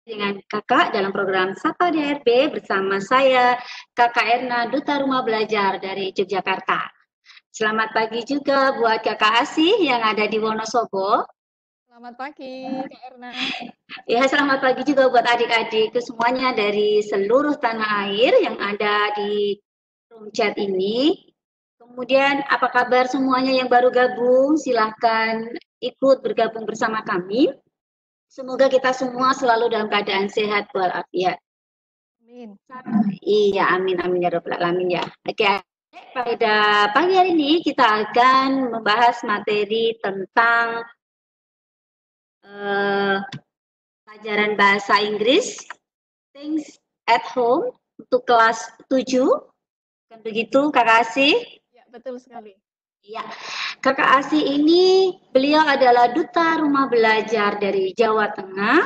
dengan kakak dalam program Sapa DRB bersama saya, Kakak Erna, Duta Rumah Belajar dari Yogyakarta. Selamat pagi juga buat Kakak Asih yang ada di Wonosobo. Selamat pagi, Kak Erna. Ya, selamat pagi juga buat adik-adik semuanya dari seluruh tanah air yang ada di room chat ini. Kemudian, apa kabar semuanya yang baru gabung? Silahkan ikut bergabung bersama kami. Semoga kita semua selalu dalam keadaan sehat walafiat. Amin. Iya, amin, amin ya Rabbal Alamin ya. Oke, pada pagi hari ini kita akan membahas materi tentang eh, pelajaran bahasa Inggris, Things at Home, untuk kelas 7. Kan begitu, Kakak Asih? Ya, betul sekali. Iya, Kakak Asih ini beliau adalah Duta Rumah Belajar dari Jawa Tengah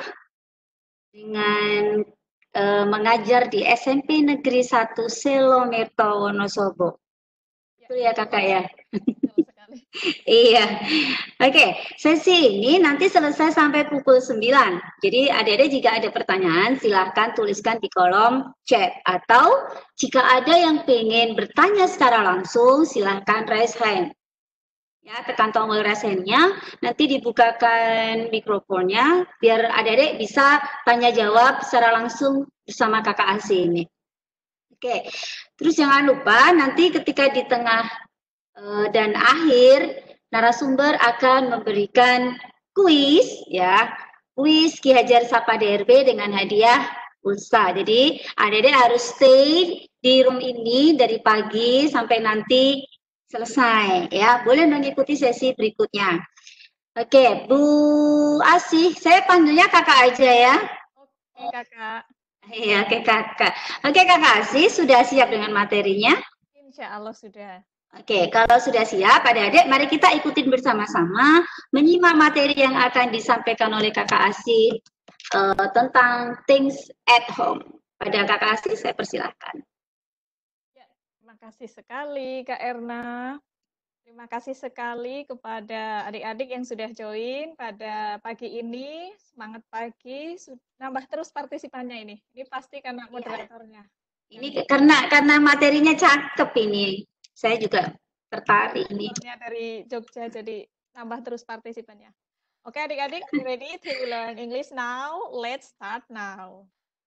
dengan mengajar di SMP Negeri 1 Selomerto Wonosobo. Ya, Betul ya Kakak ya? betul sekali. Iya. Oke, sesi ini nanti selesai sampai pukul 9. Jadi adik-adik jika ada pertanyaan silahkan tuliskan di kolom chat. Atau jika ada yang pengen bertanya secara langsung silahkan raise hand. Ya, tekan tombol raise hand-nya, nanti dibukakan mikrofonnya biar adik-adik bisa tanya jawab secara langsung bersama kakak Asih ini. Oke, terus jangan lupa nanti ketika di tengah dan akhir narasumber akan memberikan kuis ya, kuis Ki Hajar Sapa DRB dengan hadiah pulsa. Jadi adik-adik harus stay di room ini dari pagi sampai nanti selesai ya. Boleh mengikuti sesi berikutnya. Oke, Bu Asih, saya panggilnya kakak aja ya. Oke, Kakak. Iya, oke kakak. Oke kakak Asih, sudah siap dengan materinya? Insya Allah sudah. Oke, kalau sudah siap, adik-adik, mari kita ikutin bersama-sama menyimak materi yang akan disampaikan oleh Kakak Asih tentang things at home. Pada Kakak Asih, saya persilahkan. Ya, terima kasih sekali, Kak Erna. Terima kasih sekali kepada adik-adik yang sudah join pada pagi ini. Semangat pagi, nambah terus partisipannya ini. Ini pasti karena moderatornya. Ini karena materinya cakep ini. Saya juga tertarik ini. Moderatornya dari Jogja, jadi nambah terus partisipannya. Oke, adik-adik, ready to learn English now? Let's start now.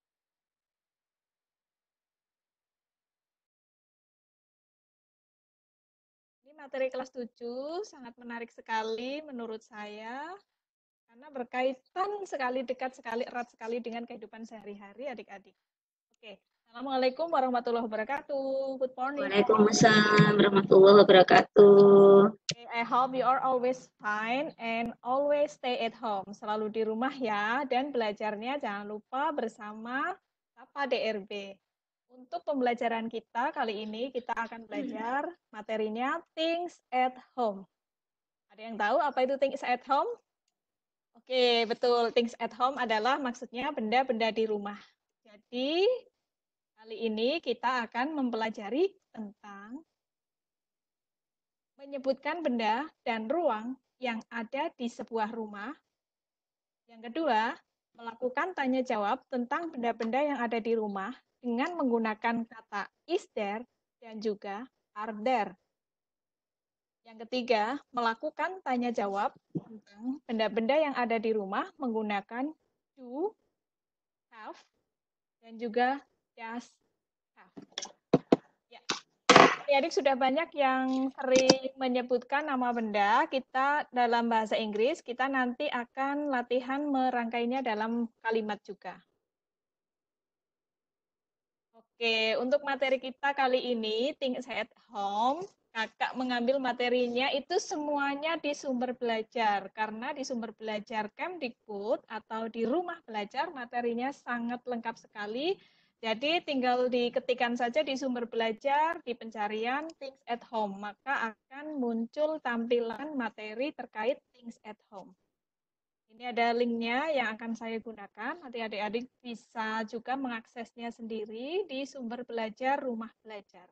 Ini materi kelas 7 sangat menarik sekali menurut saya karena berkaitan sekali, dekat sekali, erat sekali dengan kehidupan sehari-hari adik-adik. Oke, Assalamualaikum warahmatullahi wabarakatuh. Good morning. Waalaikumsalam warahmatullahi wabarakatuh. I hope you are always fine and always stay at home. Selalu di rumah ya, dan belajarnya jangan lupa bersama Sapa DRB. Untuk pembelajaran kita kali ini, kita akan belajar materinya Things at Home. Ada yang tahu apa itu things at home? Oke, betul. Things at home adalah maksudnya benda-benda di rumah. Jadi, kali ini kita akan mempelajari tentang menyebutkan benda dan ruang yang ada di sebuah rumah. Yang kedua, melakukan tanya jawab tentang benda-benda yang ada di rumah dengan menggunakan kata is there dan juga are there. Yang ketiga, melakukan tanya jawab tentang benda-benda yang ada di rumah menggunakan do, have, dan juga does have. Ya. Adik-adik sudah banyak yang sering menyebutkan nama benda. Kita dalam bahasa Inggris, kita nanti akan latihan merangkainya dalam kalimat juga. Oke, untuk materi kita kali ini, Things at Home, Kakak mengambil materinya itu semuanya di sumber belajar. Karena di sumber belajar Kemdikbud atau di rumah belajar, materinya sangat lengkap sekali. Jadi tinggal diketikkan saja di sumber belajar, di pencarian Things at Home. Maka akan muncul tampilan materi terkait Things at Home. Ini ada linknya yang akan saya gunakan. Nanti adik-adik bisa juga mengaksesnya sendiri di sumber belajar rumah belajar.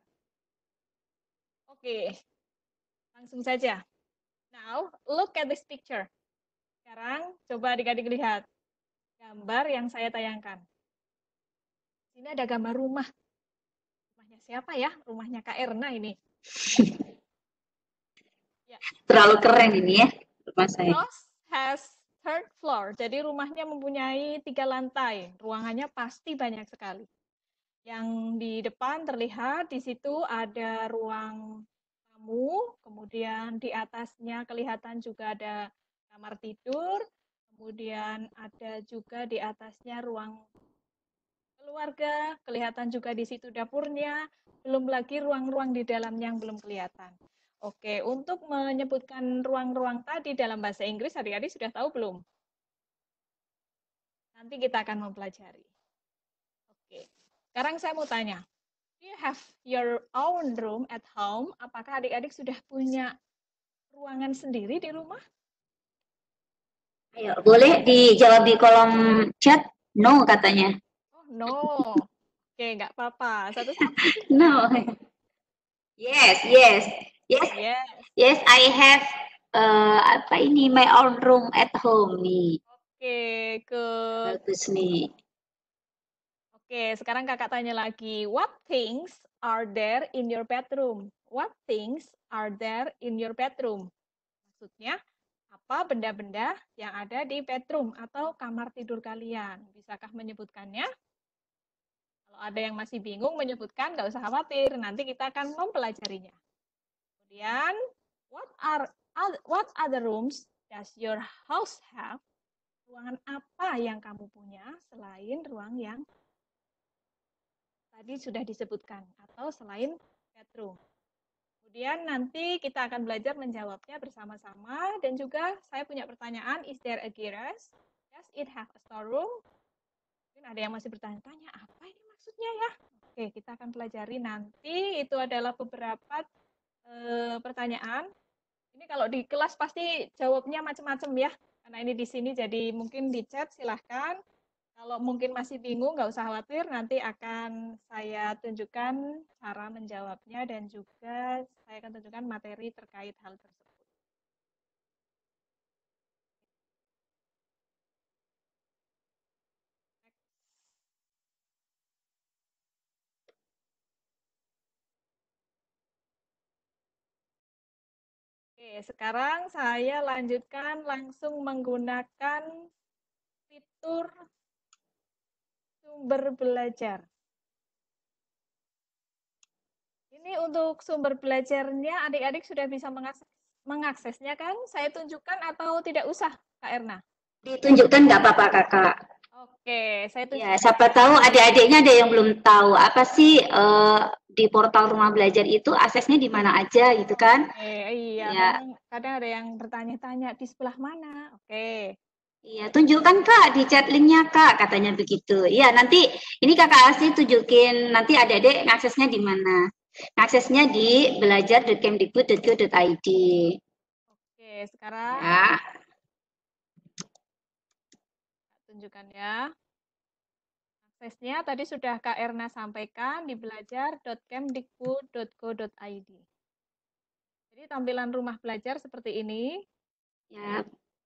Oke, langsung saja. Now, look at this picture. Sekarang coba adik-adik lihat. gambar yang saya tayangkan. Sini ada gambar rumah. Rumahnya siapa ya? Rumahnya Kak Erna ini. Ya. Terlalu keren ini ya rumah saya. House has third floor. Jadi rumahnya mempunyai 3 lantai. Ruangannya pasti banyak sekali. Yang di depan terlihat di situ ada ruang tamu, kemudian di atasnya kelihatan juga ada kamar tidur, kemudian ada juga di atasnya ruang keluarga, kelihatan juga di situ dapurnya, belum lagi ruang-ruang di dalamnya yang belum kelihatan. Oke, untuk menyebutkan ruang-ruang tadi dalam bahasa Inggris, adik-adik sudah tahu belum? Nanti kita akan mempelajari. Oke, sekarang saya mau tanya, do you have your own room at home? Apakah adik-adik sudah punya ruangan sendiri di rumah? Ayo, boleh dijawab di kolom chat? No katanya. Oh, no. Oke, nggak apa-apa. Satu-satu. No. Yes, yes. Yes. Yes. Yes, I have apa ini my own room at home nih. Oke, good. Bagus nih. Oke, sekarang kakak tanya lagi. What things are there in your bedroom? What things are there in your bedroom? Maksudnya, apa benda-benda yang ada di bedroom atau kamar tidur kalian? Bisakah menyebutkannya? Kalau ada yang masih bingung menyebutkan, nggak usah khawatir. Nanti kita akan mempelajarinya. Kemudian, what other rooms does your house have? Ruangan apa yang kamu punya selain ruang yang tadi sudah disebutkan atau selain bedroom. Kemudian nanti kita akan belajar menjawabnya bersama-sama dan juga saya punya pertanyaan, is there a garage? Does it have a storeroom? Mungkin ada yang masih bertanya-tanya, apa ini maksudnya ya? Oke, kita akan pelajari nanti. Itu adalah beberapa pertanyaan. Ini kalau di kelas pasti jawabnya macam-macam ya, karena ini di sini jadi mungkin di chat silahkan. Kalau mungkin masih bingung, nggak usah khawatir, nanti akan saya tunjukkan cara menjawabnya dan juga saya akan tunjukkan materi terkait hal tersebut. Oke, sekarang saya lanjutkan langsung menggunakan fitur sumber belajar. Ini untuk sumber belajarnya, adik-adik sudah bisa mengaksesnya kan? Saya tunjukkan atau tidak usah, Kak Erna? Ditunjukkan nggak apa-apa kakak. Oke, saya tunjukkan. Ya, siapa tahu adik-adiknya ada yang belum tahu apa sih di portal rumah belajar itu aksesnya di mana aja gitu kan? Iya, ya. Kadang ada yang bertanya-tanya di sebelah mana. Oke. Iya, tunjukkan Kak di chat linknya Kak, katanya begitu. Iya, nanti ini Kakak Asli tunjukin nanti adik-adik aksesnya di mana. Aksesnya di belajar.kemdikbud.go.id. Oke, sekarang ya. Tunjukkan ya. Aksesnya tadi sudah Kak Erna sampaikan di belajar.kemdikbud.go.id. Jadi tampilan rumah belajar seperti ini. Ya.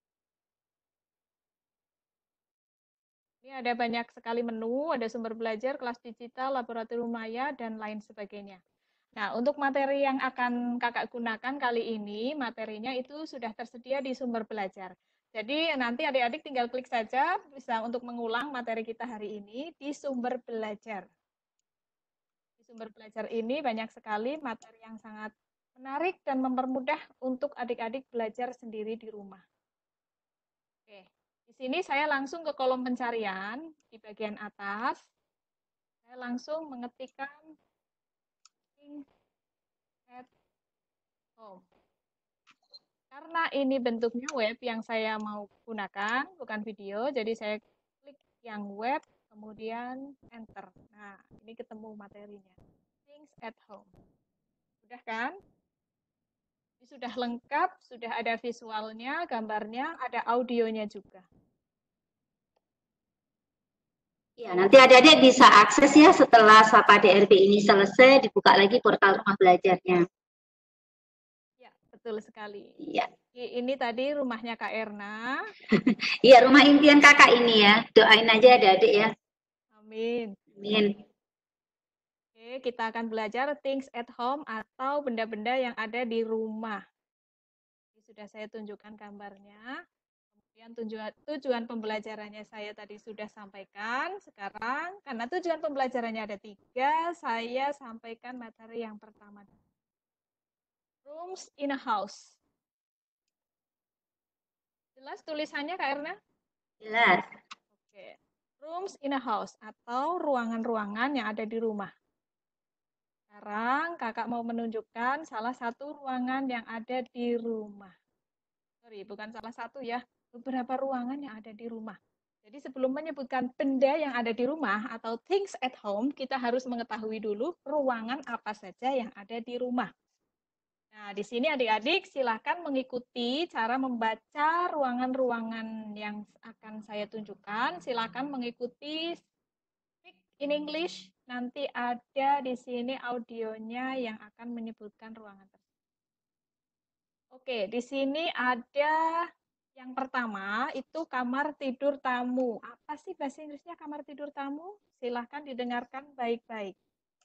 Ini ada banyak sekali menu, ada sumber belajar, kelas digital, laboratorium maya, dan lain sebagainya. Nah, untuk materi yang akan kakak gunakan kali ini, materinya itu sudah tersedia di sumber belajar. Jadi nanti adik-adik tinggal klik saja bisa untuk mengulang materi kita hari ini di sumber belajar. Di sumber belajar ini banyak sekali materi yang sangat menarik dan mempermudah untuk adik-adik belajar sendiri di rumah. Oke. Di sini saya langsung ke kolom pencarian di bagian atas. Saya langsung mengetikkan things at home. Karena ini bentuknya web yang saya mau gunakan, bukan video, jadi saya klik yang web, kemudian enter. Nah, ini ketemu materinya. Things at home. Sudah kan? Ini sudah lengkap, sudah ada visualnya, gambarnya, ada audionya juga. Ya, nanti adik-adik bisa akses ya setelah Sapa DRB ini selesai, dibuka lagi portal rumah belajarnya. Ya, betul sekali. Iya. Ini tadi rumahnya Kak Erna. Iya, rumah impian kakak ini ya. Doain aja adik-adik ya. Amin. Amin. Oke, kita akan belajar things at home atau benda-benda yang ada di rumah. Ini sudah saya tunjukkan gambarnya. Kemudian tujuan pembelajarannya saya tadi sudah sampaikan. Sekarang, karena tujuan pembelajarannya ada 3, saya sampaikan materi yang pertama. Rooms in a house. Jelas tulisannya Kak Erna? Jelas. Oke. Rooms in a house atau ruangan-ruangan yang ada di rumah. Sekarang kakak mau menunjukkan salah satu ruangan yang ada di rumah. Sorry, bukan salah satu ya, beberapa ruangan yang ada di rumah. Jadi sebelum menyebutkan benda yang ada di rumah atau things at home, kita harus mengetahui dulu ruangan apa saja yang ada di rumah. Nah, di sini adik-adik silahkan mengikuti cara membaca ruangan-ruangan yang akan saya tunjukkan. Silahkan mengikuti speak in English. Nanti ada di sini audionya yang akan menyebutkan ruangan tersebut. Oke, di sini ada yang pertama itu kamar tidur tamu. Apa sih bahasa Inggrisnya kamar tidur tamu? Silahkan didengarkan baik-baik.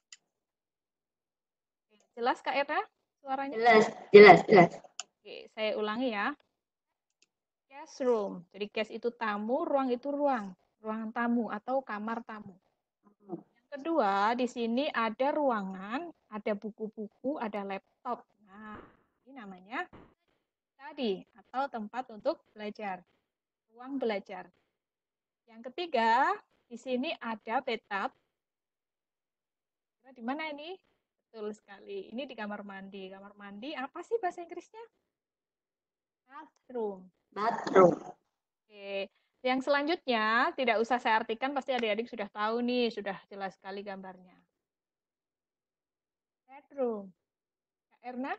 Jelas Kak Era suaranya? Jelas, jelas, jelas. Oke, saya ulangi ya. Guest room. Jadi guest itu tamu, ruang itu ruang. Ruangan tamu atau kamar tamu. Yang kedua, di sini ada ruangan, ada buku-buku, ada laptop. Nah, ini namanya study atau tempat untuk belajar. Ruang belajar. Yang ketiga, di sini ada bathtub. Di mana ini? Betul sekali. Ini di kamar mandi. Kamar mandi apa sih bahasa Inggrisnya? Bathroom. Bathroom. Oke. Yang selanjutnya, tidak usah saya artikan, pasti adik-adik sudah tahu nih, sudah jelas sekali gambarnya. Bedroom. Kak Erna?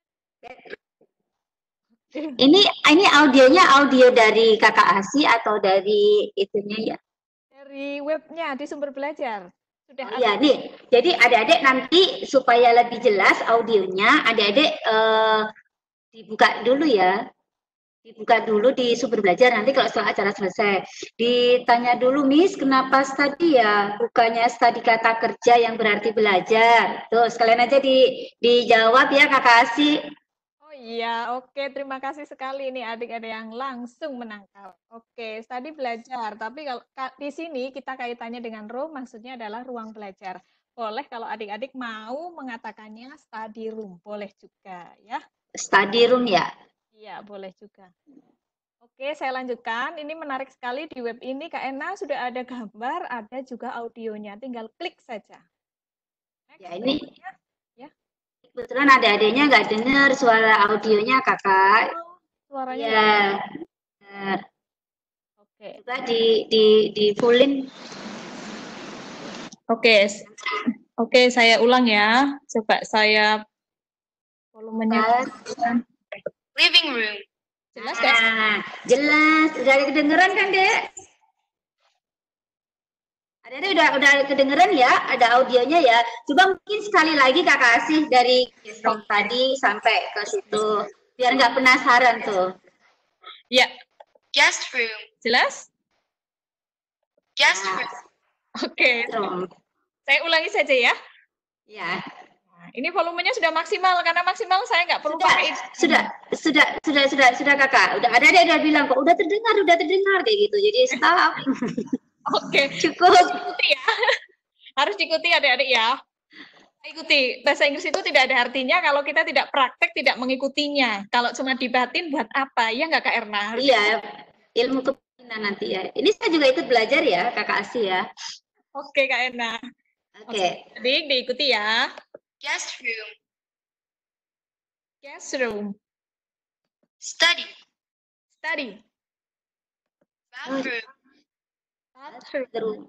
Ini audionya audio dari Kakak Asi atau dari itunya ya? Dari webnya, di sumber belajar. Sudah Oh iya, nih. Jadi adik-adik nanti supaya lebih jelas audionya, adik-adik dibuka dulu ya. Dibuka dulu di sumber belajar, nanti kalau setelah acara selesai. Ditanya dulu, Miss, kenapa study ya? Bukannya study kata kerja yang berarti belajar. Tuh, sekalian aja dijawab ya Kakak Asi. Oh iya, oke. Terima kasih sekali nih adik-adik yang langsung menangkap. Oke, tadi belajar. Tapi kalau di sini kita kaitannya dengan room, maksudnya adalah ruang belajar. Boleh kalau adik-adik mau mengatakannya study room, boleh juga ya. Study room ya? Iya, boleh juga. Oke, saya lanjutkan. Ini menarik sekali di web ini, Kak Ena sudah ada gambar, ada juga audionya. Tinggal klik saja. Next, Ya ini. Ya. Kebetulan adik-adiknya nggak dengar suara audionya kakak. Oh, suaranya. Ya. Oke. Coba di fullin. Oke, saya ulang ya. Coba saya volumenya. Living room. Jelas kan? Jelas. Udah kedengeran kan, Dek? Adik-adik udah kedengeran ya? Ada audionya ya. Coba mungkin sekali lagi Kakak Asih dari gestok tadi sampai ke situ. Biar nggak penasaran tuh. Ya. Guest room. Jelas? Guest room. Oke. Saya ulangi saja ya. Ya. Nah, ini volumenya sudah maksimal, karena maksimal saya nggak perlu pakai itu. Sudah kakak. Udah ada udah bilang kok udah terdengar kayak gitu. Jadi stop. Oke, cukup. Harus diikuti ya. Harus diikuti adik-adik ya. Ikuti. Bahasa Inggris itu tidak ada artinya kalau kita tidak praktek, tidak mengikutinya. Kalau cuma dibatin buat apa? Ya nggak Kak Erna? Iya, ilmu kepemimpinan nanti ya. Ini saya juga ikut belajar ya, Kakak Asi ya. Oke, Kak Erna. Oke. Adik, diikuti ya. Guest room. Guest room. Study. Study. Bathroom. Bathroom.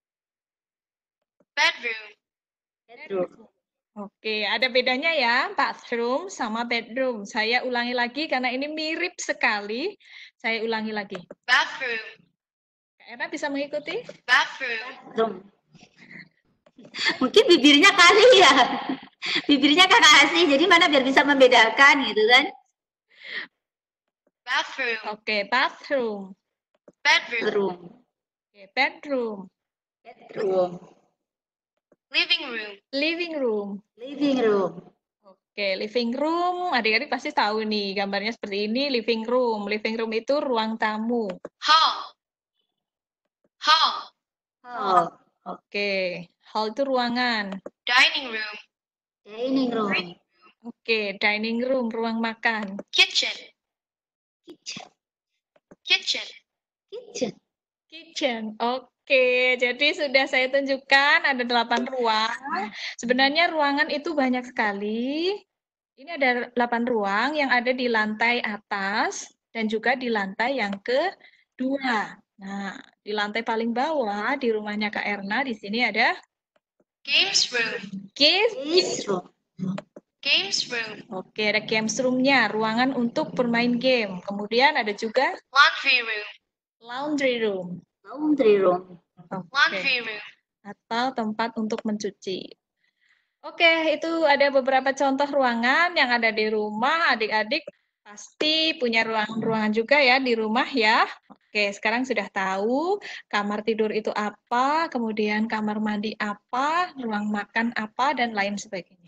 Bedroom. Bedroom. Oke, ada bedanya ya, bathroom sama bedroom. Saya ulangi lagi karena ini mirip sekali. Saya ulangi lagi. Bathroom. Kak Era bisa mengikuti? Bathroom. Mungkin bibirnya kali ya. Bibirnya Kakak Asih, jadi mana biar bisa membedakan gitu kan. bathroom, Oke, bathroom. bedroom, Room. Oke, bedroom. Bedroom. living room, Living room. Living room. Oke, living room. Adik-adik pasti tahu nih, gambarnya seperti ini, living room. Living room itu ruang tamu. hall, hall, Hall. Oke, hall itu ruangan. dining room, Dining room. Oke, dining room, ruang makan. kitchen, Kitchen. kitchen, Kitchen. Kitchen. Oke, jadi sudah saya tunjukkan ada 8 ruang. Sebenarnya ruangan itu banyak sekali. Ini ada 8 ruang yang ada di lantai atas dan juga di lantai yang kedua. Nah, di lantai paling bawah di rumahnya Kak Erna di sini ada games room, Games room. games room, Oke, ada games room-nya, ruangan untuk bermain game. Kemudian ada juga laundry room, laundry room. Laundry room. Oke, laundry room, atau tempat untuk mencuci. Oke, itu ada beberapa contoh ruangan yang ada di rumah. Adik-adik pasti punya ruangan-ruangan juga ya di rumah ya. Oke, sekarang sudah tahu kamar tidur itu apa, kemudian kamar mandi apa, ruang makan apa, dan lain sebagainya.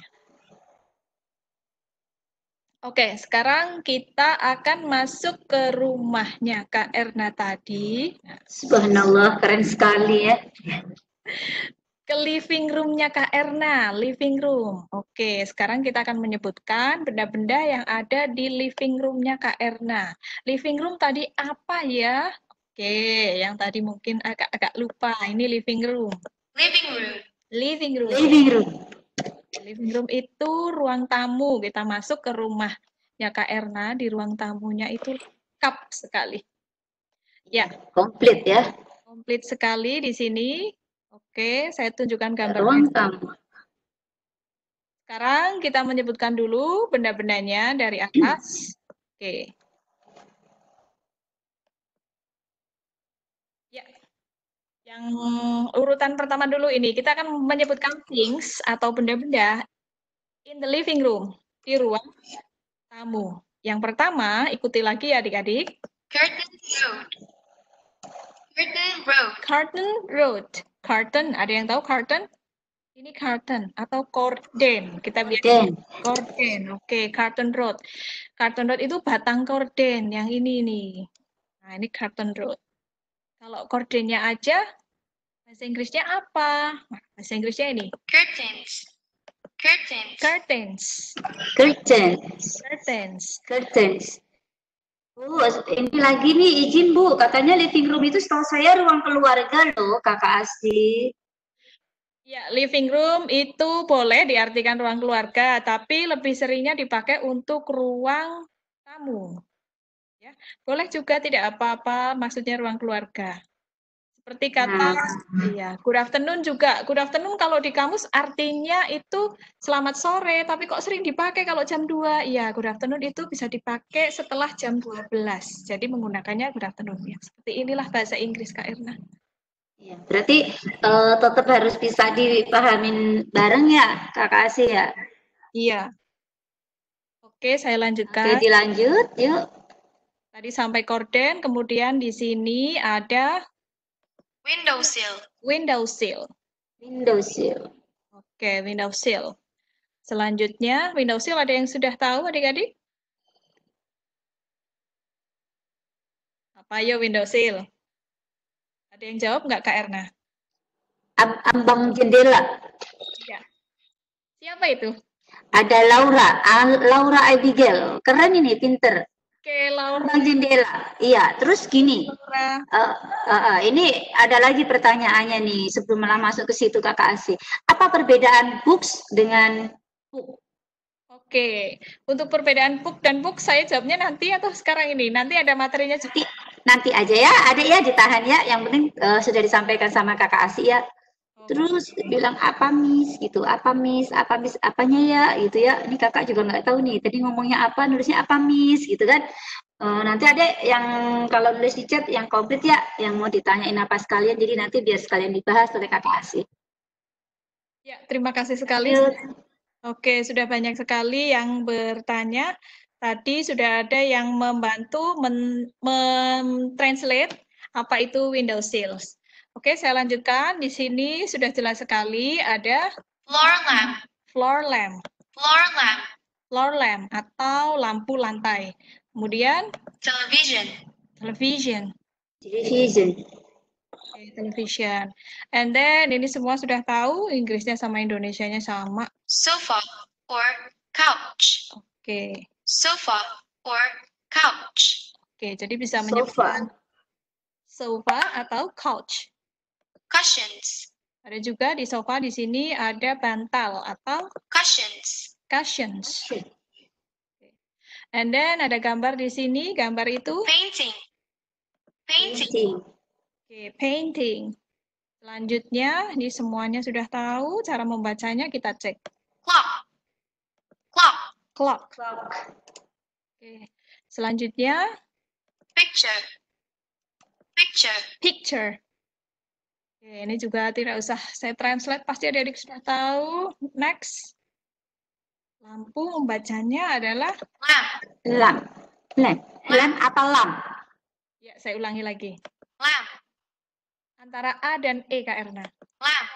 Oke, sekarang kita akan masuk ke rumahnya Kak Erna tadi. Subhanallah, keren sekali ya. Ke living room-nya Kak Erna, living room. Oke, sekarang kita akan menyebutkan benda-benda yang ada di living room-nya Kak Erna. Living room tadi apa ya? Oke, yang tadi mungkin agak-agak lupa. Ini living room. living room, Living room. Living room. Living room itu ruang tamu. Kita masuk ke rumahnya Kak Erna, di ruang tamunya itu lengkap sekali. Ya, Komplit ya. komplit sekali di sini. Oke, saya tunjukkan gambarnya. Ruang tamu. Sekarang kita menyebutkan dulu benda-bendanya dari atas. Oke. Ya. Yang urutan pertama dulu ini, kita akan menyebutkan things atau benda-benda in the living room, di ruang tamu. Yang pertama, ikuti lagi adik-adik. curtain road, curtain road, Curtain road. Curtain, ada yang tahu curtain? Ini curtain atau cordon. Kita bilang Dan cordon. Oke, curtain road. Curtain road itu batang cordon yang ini nih. Nah, ini curtain road. Kalau cordonnya aja, bahasa Inggrisnya apa? Nah, bahasa Inggrisnya ini. curtains, curtains, Curtains. curtains. Curtains. Curtains. Bu, ini lagi nih izin Bu, katanya living room itu setahu saya ruang keluarga loh, Kakak Asti. Ya, living room itu boleh diartikan ruang keluarga, tapi lebih seringnya dipakai untuk ruang tamu. Ya, boleh juga tidak apa-apa, maksudnya ruang keluarga. Seperti kata, iya, good afternoon juga. Good afternoon kalau di kamus artinya itu selamat sore, tapi kok sering dipakai kalau jam 2? Iya, good afternoon itu bisa dipakai setelah jam 12. Jadi menggunakannya good afternoon. Ya, seperti inilah bahasa Inggris, Kak Erna. Ya, berarti tetap harus bisa dipahamin bareng ya, Kakak Asti ya. Iya. Oke, saya Oke, lanjutkan. dilanjut, yuk. Tadi sampai korden, kemudian di sini ada windowsill, windowsill. Windowsill. Oke, windowsill. Selanjutnya, windowsill ada yang sudah tahu adik-adik? Apa ya windowsill? Ada yang jawab nggak Kak Erna? Ambang jendela. Iya. Siapa itu? Ada Laura, Laura Abigail. Keren ini, pinter. Oke, Laura. Ambang jendela. Iya, terus gini. Ini ada lagi pertanyaannya nih sebelum masuk ke situ Kakak Asi. Apa perbedaan books dengan book? Oke, untuk perbedaan book dan book saya jawabnya nanti atau sekarang ini? Nanti ada materinya juga. Nanti aja ya, ada ya ditahan ya. Yang penting sudah disampaikan sama Kakak Asi ya. Terus bilang apa Miss gitu, apa Miss, apanya ya gitu ya. Ini Kakak juga nggak tahu nih. Tadi ngomongnya apa, nulisnya apa Miss gitu kan. Nanti ada yang kalau nulis di chat yang komplit ya, yang mau ditanyain apa sekalian. Jadi nanti biar sekalian dibahas oleh Kakak Asi. Ya, terima kasih sekali. Oke, sudah banyak sekali yang bertanya. Tadi sudah ada yang membantu men-translate apa itu window sills. Oke, saya lanjutkan. Di sini sudah jelas sekali ada Floor lamp. floor lamp. Floor lamp. Floor lamp atau lampu lantai. Kemudian Television. television. Television. Oke, television. And then ini semua sudah tahu, Inggrisnya sama Indonesianya sama. Sofa or couch. Oke. Sofa or couch. Oke, jadi bisa Sofa. menyebutkan sofa atau couch. Cushions. Ada juga di sofa di sini ada bantal atau Cushions. cushions. And then ada gambar di sini, gambar itu Painting. Painting. Painting. oke, painting. Selanjutnya, ini semuanya sudah tahu, cara membacanya kita cek. Clock. Clock. Clock. Clock. Oke. Selanjutnya, Picture. Picture. picture. Oke, ini juga tidak usah saya translate, pasti adik-adik sudah tahu. Next. Lampu membacanya adalah, Lamp. Lamp. Lamp. Lamp apa lamp? ya saya ulangi lagi. Lamp. Antara A dan E, Kak Erna. Lamp.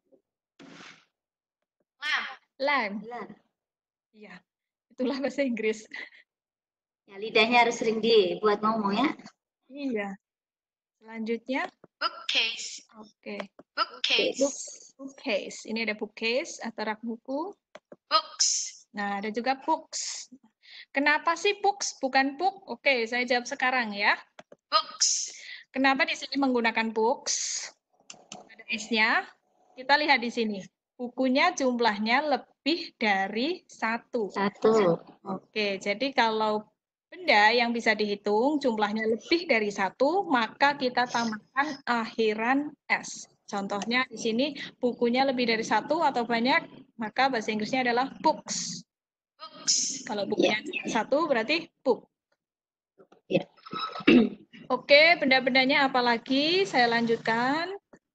Lamp. Lamp. Lamp. Iya, itulah bahasa Inggris. Ya, lidahnya harus sering dibuat ngomong ya. Iya. Selanjutnya, Bookcase. oke. Bookcase. Bookcase. Ini ada bookcase atau rak buku. Books. Nah, ada juga books. Kenapa sih books bukan book? Oke, saya jawab sekarang ya. Books. Kenapa di sini menggunakan books? Ada S-nya. Kita lihat di sini. Bukunya jumlahnya lebih dari 1. 1. Oke, jadi kalau benda yang bisa dihitung jumlahnya lebih dari 1, maka kita tambahkan akhiran S. Contohnya di sini bukunya lebih dari 1 atau banyak, maka bahasa Inggrisnya adalah books. Books. Kalau bukunya cuma 1 berarti book. Ya. Oke, benda-bendanya apa lagi? Saya lanjutkan.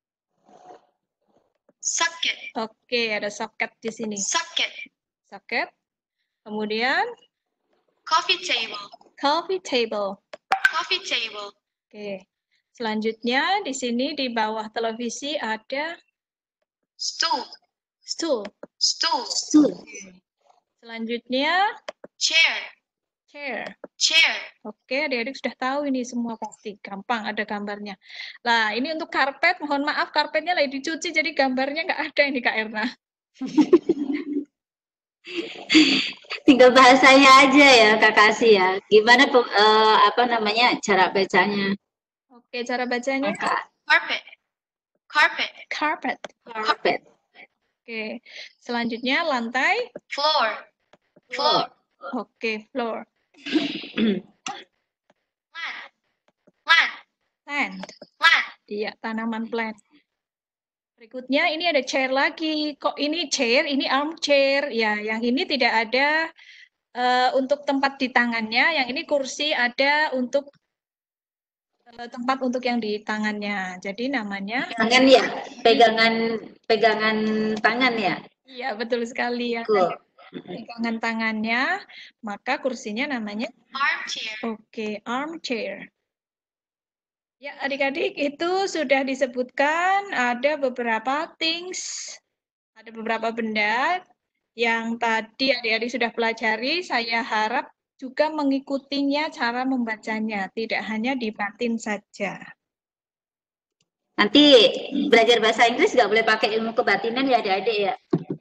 Socket. Oke, ada socket di sini. Socket. Socket. Kemudian Coffee table. coffee table. Coffee table. Oke. Selanjutnya di sini di bawah televisi ada Stool. stool. Stool. Stool. Selanjutnya Chair. chair. Chair. Oke, adik-adik sudah tahu ini semua pasti. Gampang, ada gambarnya. Nah, ini untuk karpet. Mohon maaf, karpetnya lagi dicuci, jadi gambarnya nggak ada ini, Kak Erna. Tinggal bahasanya aja ya, Kak Kasih ya. Gimana apa namanya cara bacanya? Oke, cara bacanya Kak. Carpet. Carpet. carpet. Carpet. Oke, selanjutnya lantai. Floor. Floor. Oke, floor. Plant. Plant. Plant. Plant. Iya, tanaman plant. Berikutnya ini ada chair lagi. Kok ini chair, ini armchair. Ya, yang ini tidak ada untuk tempat di tangannya. Yang ini kursi ada untuk tempat untuk yang di tangannya. Jadi namanya Pegangan ya, pegangan tangan ya. iya, betul sekali ya. Cool. Pegangan tangannya, maka kursinya namanya Armchair. oke, armchair. Ya, adik-adik itu sudah disebutkan ada beberapa things, ada beberapa benda yang tadi adik-adik sudah pelajari. Saya harap juga mengikutinya cara membacanya, tidak hanya dibatin saja. Nanti belajar bahasa Inggris nggak boleh pakai ilmu kebatinan ya adik-adik ya.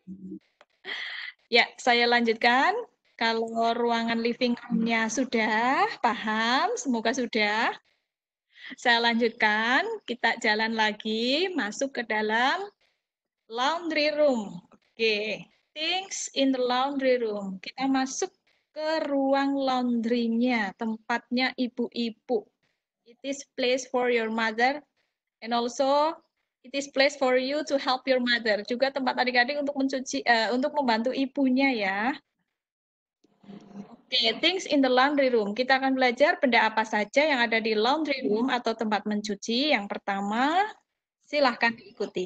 Ya, saya lanjutkan. Kalau ruangan living room-nya sudah paham, semoga sudah. Saya lanjutkan, kita jalan lagi, masuk ke dalam laundry room. Oke, things in the laundry room. Kita masuk ke ruang laundry-nya, tempatnya ibu-ibu. It is place for your mother and also it is place for you to help your mother. Juga tempat adik-adik untuk mencuci, untuk membantu ibunya ya. Oke, things in the laundry room. Kita akan belajar benda apa saja yang ada di laundry room atau tempat mencuci. Yang pertama, silahkan diikuti.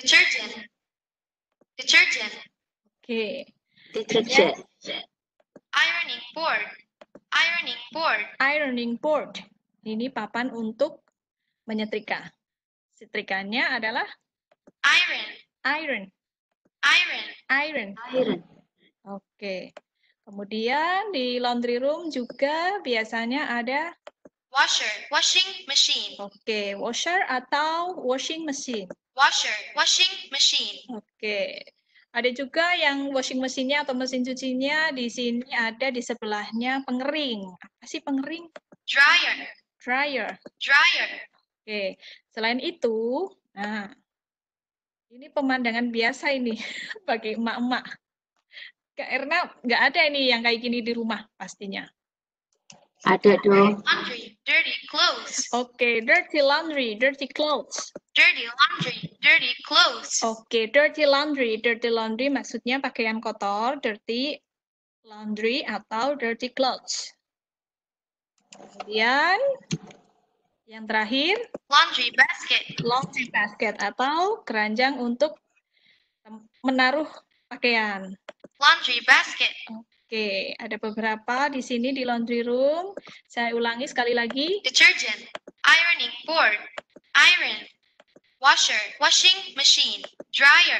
Detergent. Detergent. Oke. Detergent. Ironing board. Ironing board. Ironing board. Ini papan untuk menyetrika. Setrikanya adalah Iron. iron. Iron. Iron. Iron. Oke. Kemudian di laundry room juga biasanya ada Washer. Washing machine. oke, washer atau washing machine. Washer. Washing machine. Oke. Ada juga yang washing mesinnya atau mesin cucinya di sini ada di sebelahnya pengering. Apa sih pengering? Dryer. Dryer. Dryer. Oke. Selain itu, nah ini pemandangan biasa ini bagi emak-emak. Kak Erna nggak ada ini yang kayak gini di rumah pastinya. Ada dong. Laundry. Dirty clothes. Oke, dirty laundry, dirty clothes. Dirty laundry. Dirty clothes. Oke, dirty laundry. Dirty laundry maksudnya pakaian kotor, dirty laundry atau dirty clothes. Kemudian yang terakhir, Laundry basket. laundry basket atau keranjang untuk menaruh pakaian. Laundry basket. Oke, ada beberapa di sini di laundry room. Saya ulangi sekali lagi. Detergent. Ironing board. Iron. Washer. Washing machine. Dryer.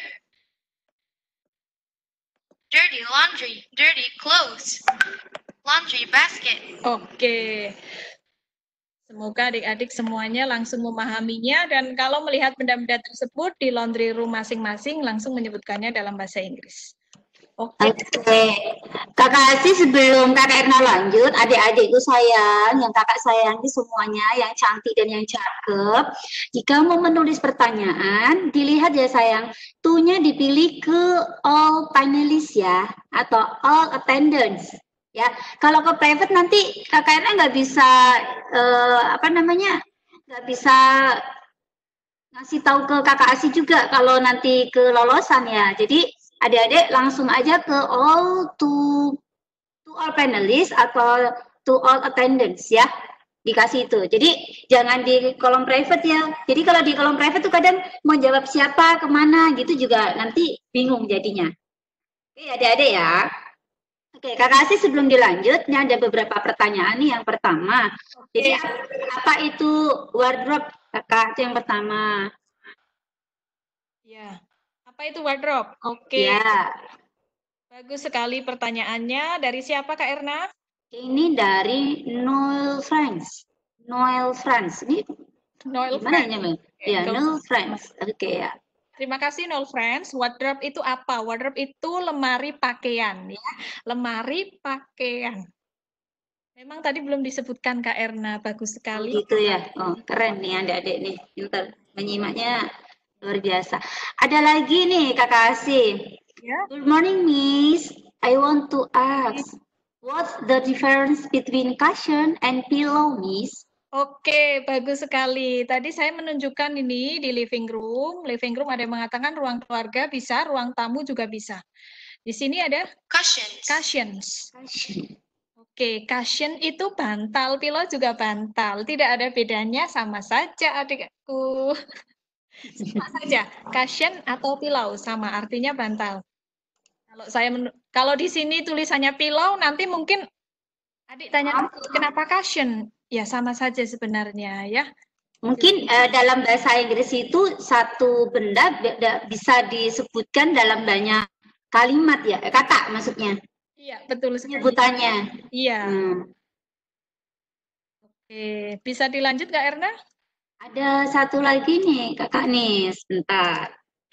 Dirty laundry. Dirty clothes. Laundry basket. Oke. Semoga adik-adik semuanya langsung memahaminya dan kalau melihat benda-benda tersebut di laundry room masing-masing langsung menyebutkannya dalam bahasa Inggris. Oke. Oke, Kakak Asi sebelum Kakak Erna lanjut, adik-adikku sayang, yang kakak sayangi semuanya, yang cantik dan yang cakep, jika mau menulis pertanyaan, dilihat ya sayang, to-nya dipilih ke all panelists ya, atau all attendants. Ya, kalau ke private nanti Kakak Erna nggak bisa, nggak bisa ngasih tahu ke Kakak Asi juga kalau nanti kelolosan ya. Jadi adik-adik langsung aja ke all to all panelists atau to all attendants ya, dikasih itu. Jadi jangan di kolom private ya. Jadi kalau di kolom private tuh kadang mau jawab siapa kemana gitu juga nanti bingung jadinya. Oke adik-adik ya. Oke Kakak Asi sebelum dilanjut, ini ada beberapa pertanyaan nih. Yang pertama, jadi apa itu wardrobe Kakak? Itu yang pertama. Ya. Apa itu wardrobe? Oke. Ya. Bagus sekali pertanyaannya. Dari siapa Kak Erna? Ini dari Noel France. Noel France. Ini Noel gimana Friends. namanya? Ya, Noel France. Oke ya. Terima kasih Noel Friends. Wardrobe itu apa? Wardrobe itu lemari pakaian ya. Lemari pakaian. Memang tadi belum disebutkan Kak Erna. Bagus sekali. Gitu ya. Oh, keren nih adik-adik nih. Pintar. Menyimaknya luar biasa. Ada lagi nih Kakak Asi. Ya. Good morning, Miss. I want to ask, what's the difference between cushion and pillow, Miss? Oke, bagus sekali. Tadi saya menunjukkan ini di living room. Living room ada yang mengatakan ruang keluarga bisa, ruang tamu juga bisa. Di sini ada Cushions. cushions. Cushion. Oke, cushion itu bantal, pillow juga bantal. Tidak ada bedanya, sama saja adikku. Sama saja, cushion atau pillow sama artinya bantal. Kalau di sini tulisannya pillow, nanti mungkin adik tanya kenapa cushion? Ya sama saja sebenarnya ya. Mungkin dalam bahasa Inggris itu satu benda bisa disebutkan dalam banyak kalimat ya, kata maksudnya. Iya, betul sekali. Sebutannya. Iya. Oke, bisa dilanjut Kak Erna? Ada satu lagi nih Kakak nih, sebentar.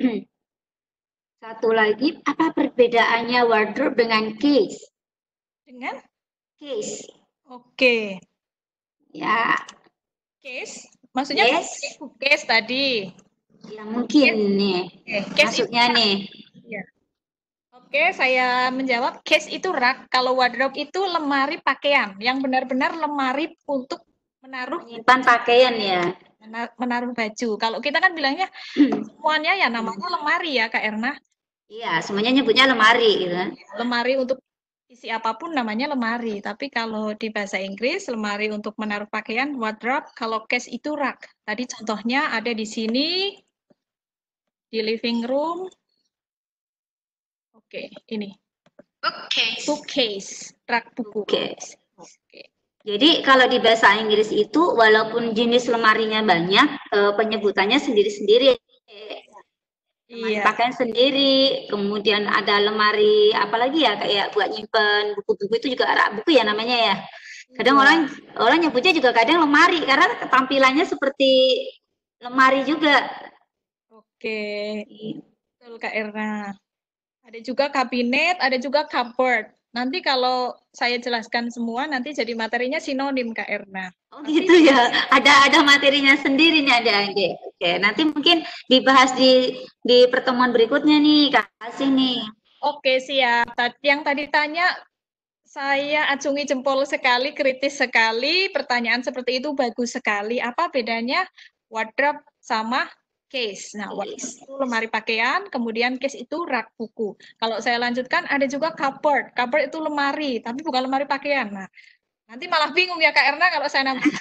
Satu lagi, apa perbedaannya wardrobe dengan case? Dengan? Case. Oke. Ya. Case? Maksudnya case tadi? Ya mungkin nih. Case maksudnya itu, nih. Ya. Oke, saya menjawab. Case itu rak. Kalau wardrobe itu lemari pakaian. Yang benar-benar lemari untuk menyimpan pakaian ya. Menaruh baju. Kalau kita kan bilangnya semuanya ya namanya lemari ya Kak Erna. Iya, semuanya nyebutnya lemari gitu. Lemari untuk isi apapun namanya lemari. Tapi kalau di bahasa Inggris lemari untuk menaruh pakaian wardrobe. Kalau case itu rak. Tadi contohnya ada di sini di living room. Oke, ini. bookcase, Bookcase, rak buku. Oke. Oke. Jadi kalau di bahasa Inggris itu walaupun jenis lemarinya banyak, penyebutannya sendiri-sendiri. Lemari Iya. pakaian sendiri, kemudian ada lemari apalagi ya kayak buat nyimpen buku-buku itu juga rak buku ya namanya ya. Kadang Iya. orang nyebutnya juga kadang lemari karena tampilannya seperti lemari juga. Oke. Betul Kak Erna. Ada juga kabinet, ada juga cupboard. Nanti kalau saya jelaskan semua, nanti jadi materinya sinonim Kak Erna. Oh Tapi gitu ya. Ada materinya sendiri nih adik-adik. Oke, nanti mungkin dibahas di pertemuan berikutnya nih, kasih nih. oke siap. Yang tadi tanya, saya acungi jempol sekali, kritis sekali. Pertanyaan seperti itu bagus sekali. Apa bedanya wardrobe sama case? Nah, wardrobe itu lemari pakaian, kemudian case itu rak buku. Kalau saya lanjutkan, ada juga cupboard. Cupboard itu lemari, tapi bukan lemari pakaian. Nah, nanti malah bingung ya Kak Erna kalau saya nambah.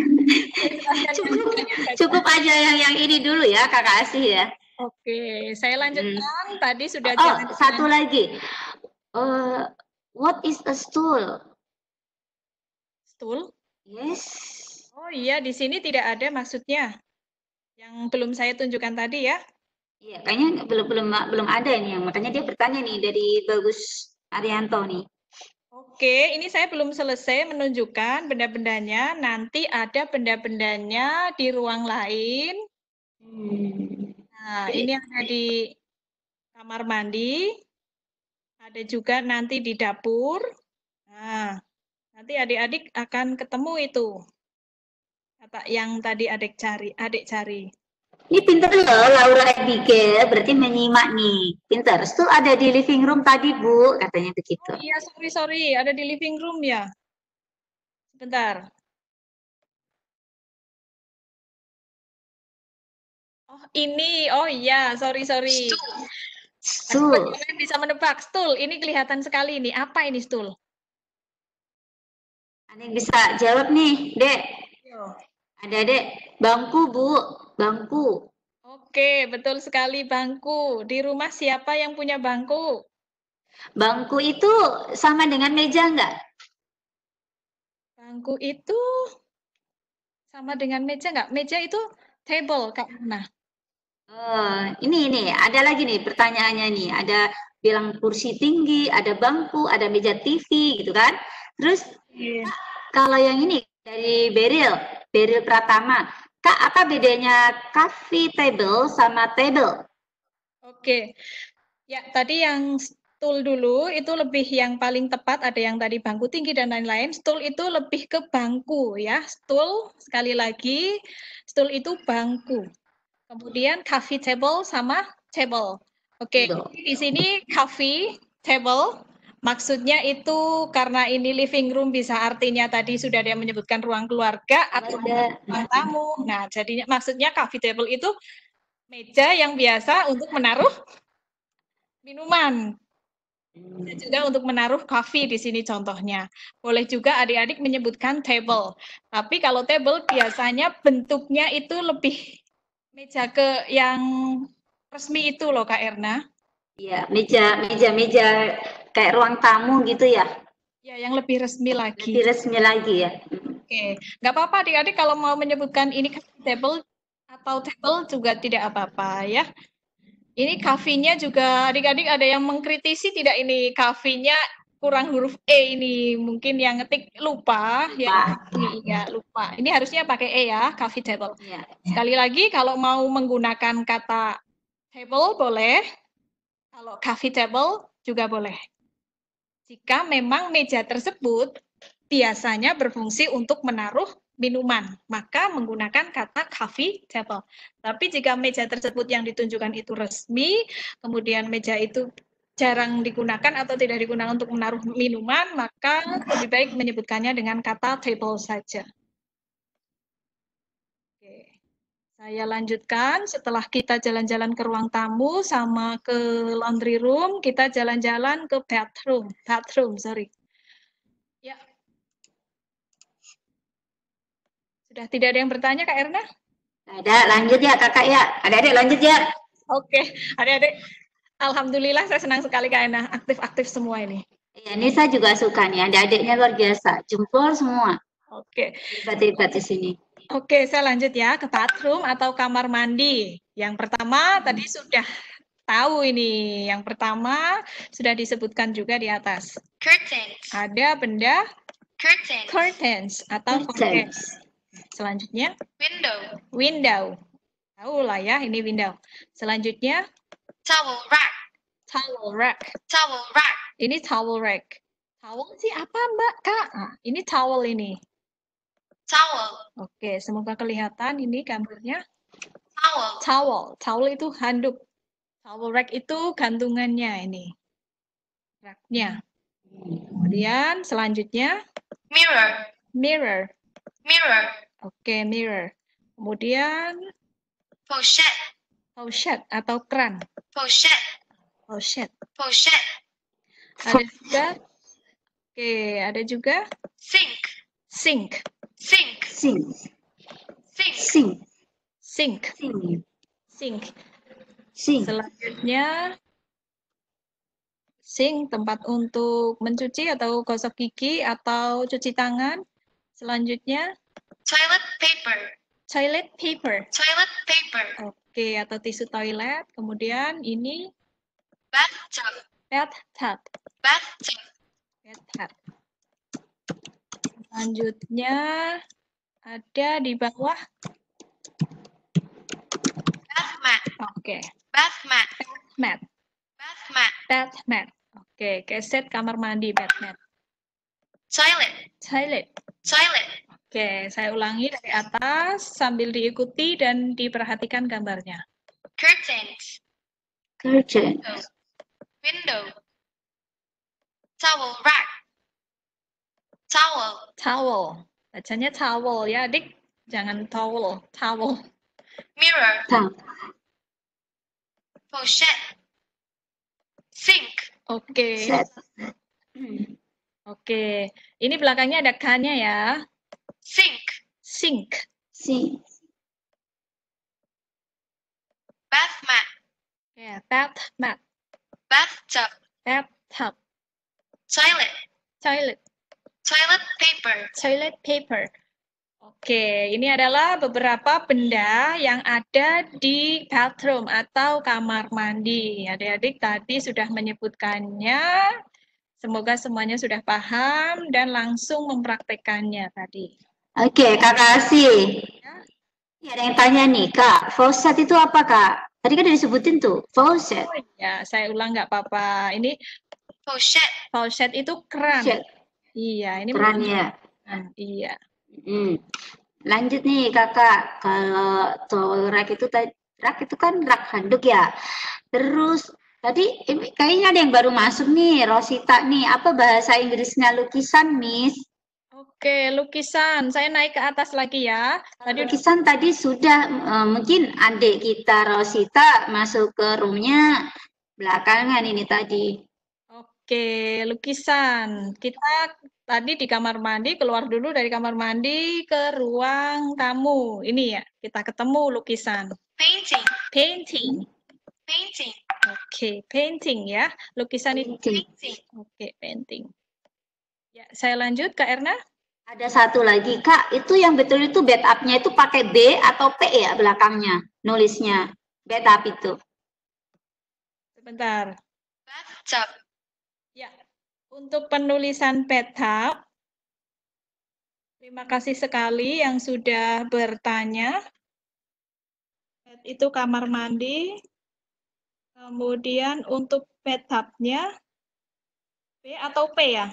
Cukup aja yang ini dulu ya, Kakak Asih ya. Oke, saya lanjutkan. Tadi sudah Oh, satu lagi. What is a stool? Stool? Yes. Oh iya, di sini tidak ada maksudnya. Yang belum saya tunjukkan tadi ya. Iya, kayaknya belum ada ini yang makanya dia bertanya nih dari Bagus Arianto nih. Oke, ini saya belum selesai menunjukkan benda-bendanya. Nanti ada benda-bendanya di ruang lain. Nah, ini ada di kamar mandi. Ada juga nanti di dapur. Nah, nanti adik-adik akan ketemu itu. Kata yang tadi adik cari. Ini pinter loh Laura Abigail, berarti menyimak nih. Pinter. Stool ada di living room tadi, Bu, katanya begitu. Oh iya, sorry. Ada di living room ya. Sebentar. Oh, ini. Oh iya, sorry. Stool. Kalian bisa menebak. Stool, ini kelihatan sekali ini. Apa ini stool? Ada yang bisa jawab nih, Dek. Yo. Ada, Dek. Bangku, Bu. Bangku. Oke, betul sekali bangku. Di rumah siapa yang punya bangku? Bangku itu sama dengan meja enggak? Bangku itu sama dengan meja nggak? Meja itu table, Kak. Nah, Ini ada lagi nih pertanyaannya nih. Ada bilang kursi tinggi, ada bangku, ada meja TV gitu kan. Terus kalau yang ini dari Beril Pratama, Kak apa bedanya coffee table sama table? oke. Ya, tadi yang stool dulu itu lebih yang paling tepat, ada yang tadi bangku tinggi dan lain-lain. Stool itu lebih ke bangku ya. Stool sekali lagi, stool itu bangku. Kemudian coffee table sama table. Oke, di sini coffee table maksudnya itu karena ini living room bisa artinya tadi sudah dia menyebutkan ruang keluarga atau ruang tamu. Nah, jadinya maksudnya coffee table itu meja yang biasa untuk menaruh minuman. Dan juga untuk menaruh coffee di sini contohnya. Boleh juga adik-adik menyebutkan table. Tapi kalau table biasanya bentuknya itu lebih meja ke yang resmi itu loh Kak Erna. Iya, meja kayak ruang tamu gitu ya. Ya, yang lebih resmi lagi. Lebih resmi lagi ya. Oke, nggak apa-apa adik-adik kalau mau menyebutkan ini table atau table juga tidak apa-apa ya. Ini coffee-nya juga adik-adik ada yang mengkritisi tidak ini coffee-nya kurang huruf E ini mungkin yang ngetik lupa ya ini ya lupa. Ini harusnya pakai E ya, coffee table. Ya. Sekali lagi kalau mau menggunakan kata table boleh. Kalau coffee table juga boleh. Jika memang meja tersebut biasanya berfungsi untuk menaruh minuman, maka menggunakan kata coffee table. Tapi jika meja tersebut yang ditunjukkan itu resmi, kemudian meja itu jarang digunakan atau tidak digunakan untuk menaruh minuman, maka lebih baik menyebutkannya dengan kata table saja. Oke. Saya lanjutkan, setelah kita jalan-jalan ke ruang tamu sama ke laundry room, kita jalan-jalan ke bathroom, sorry. Ya. Sudah tidak ada yang bertanya, Kak Erna? Ada, lanjut ya kakak ya. Adik-adik lanjut ya. Oke, adik-adik Alhamdulillah saya senang sekali Kak Ena, aktif-aktif semua ini. Iya, Nisa juga suka nih, adik-adiknya luar biasa, jempol semua. Oke. Terlibat di sini. Oke, saya lanjut ya ke bathroom atau kamar mandi. Yang pertama tadi sudah tahu ini. Yang pertama sudah disebutkan juga di atas. Curtains. Ada benda Curtains. curtains atau curtain. Selanjutnya Window. window. Tahu lah ya, ini window. Selanjutnya Towel rack. towel rack. Towel rack. Ini towel rack. Towel sih apa Mbak Kak? Nah, ini towel ini. Towel. Oke, semoga kelihatan ini gambarnya. Towel. Towel. Towel itu handuk. Towel rack itu gantungannya ini. Racknya. Kemudian selanjutnya Mirror. mirror. Mirror. Oke, mirror. Kemudian Pochette. pochette atau keran. Pochette. Pochette. Pochette. Ada juga. Oke, ada juga Sink. sink. Sink. Sing, Sink. sing, Sink. sing, Sink. sing. Selanjutnya sink, tempat untuk mencuci atau gosok gigi atau cuci tangan. Selanjutnya Toilet paper. toilet paper. Toilet paper. Oke, atau tisu toilet. Kemudian ini Bathtub. bathtub. Bathtub. Bathtub. Selanjutnya ada di bawah. Bath mat. Oke, Bath mat. mat. Bath mat. Bath mat. Oke, keset kamar mandi bath mat. Toilet. Toilet. Toilet. Oke, saya ulangi dari atas sambil diikuti dan diperhatikan gambarnya. Curtains. Curtain, Window. Towel rack. Towel. Towel. Bacanya towel ya, Adik. Jangan towel, towel. Mirror. tang, Pochette. Sink. Oke. set. Oke. Ini belakangnya ada K-nya ya. Sink. Sink. Sing, Bath mat. Ya, bath mat. Bathtub. Bathtub. Toilet. Toilet. Toilet paper. Toilet paper. Oke, ini adalah beberapa benda yang ada di bathroom atau kamar mandi. Adik-adik tadi sudah menyebutkannya. Semoga semuanya sudah paham dan langsung mempraktekannya tadi. Oke, Kak Kasih. Ini ada yang tanya nih, Kak, faucet itu apa, Kak? Tadi kan udah disebutin tuh, faucet. Oh ya, saya ulang nggak apa-apa. Ini Pochette. faucet itu keran. Faucet, Iya, ini keran ya. Iya. Lanjut nih, Kakak. Kalau towel rack itu kan rak handuk ya. Terus tadi ini kayaknya ada yang baru masuk nih, Rosita nih. Apa bahasa Inggrisnya lukisan, Miss? Oke, lukisan. Saya naik ke atas lagi ya. Tadi Lukisan tadi sudah, mungkin adik kita Rosita masuk ke roomnya belakangan ini tadi. Oke, lukisan. Kita tadi di kamar mandi, keluar dulu dari kamar mandi ke ruang tamu. Ini ya, kita ketemu lukisan. Painting. Painting. Painting. Oke, painting ya. Lukisan itu. Painting. Oke, painting. Ya, saya lanjut Kak Erna. Ada satu lagi, Kak. Itu yang betul itu bed up-nya itu pakai B atau P ya belakangnya nulisnya. Bed up itu. Sebentar. Bathtub. Ya, untuk penulisan bathtub, terima kasih sekali yang sudah bertanya. Itu kamar mandi. Kemudian untuk bathtub-nya B atau P ya?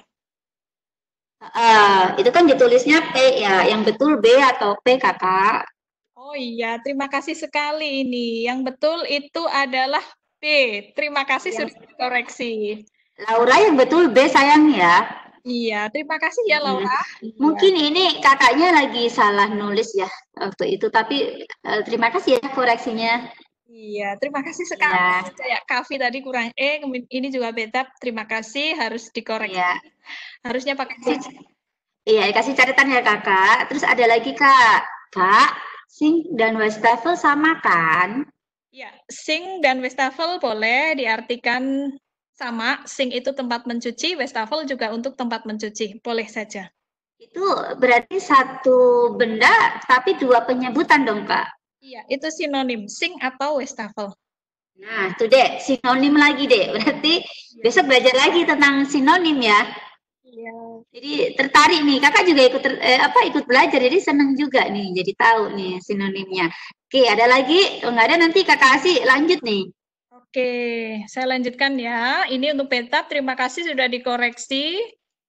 Itu kan ditulisnya P ya. Yang betul B atau P, Kakak. Oh iya, terima kasih sekali ini. Yang betul itu adalah B. Terima kasih sudah dikoreksi. Laura yang betul B sayang ya. Iya, terima kasih ya Laura. Mungkin ini kakaknya lagi salah nulis ya waktu itu, tapi terima kasih ya koreksinya. Iya, terima kasih sekali. Ya. Kayak Kavi tadi kurang ini juga beta. Terima kasih, harus dikoreksi. Ya. Harusnya pakai C. Iya, kasih catatan ya kakak. Terus ada lagi Kak, sink dan wastafel sama kan? Ya, sink dan wastafel boleh diartikan sama. Sink itu tempat mencuci, wastafel juga untuk tempat mencuci. Boleh saja. Itu berarti satu benda tapi dua penyebutan dong, Kak. Iya, itu sinonim, sink atau wastafel. Nah, itu deh, sinonim lagi deh. Berarti besok belajar lagi tentang sinonim ya. Iya. Jadi tertarik nih, kakak juga ikut belajar, jadi seneng juga nih, jadi tahu nih sinonimnya. Oke, ada lagi? Kalau nggak ada nanti kakak kasih lanjut nih. Oke, saya lanjutkan ya. Ini untuk peta, terima kasih sudah dikoreksi.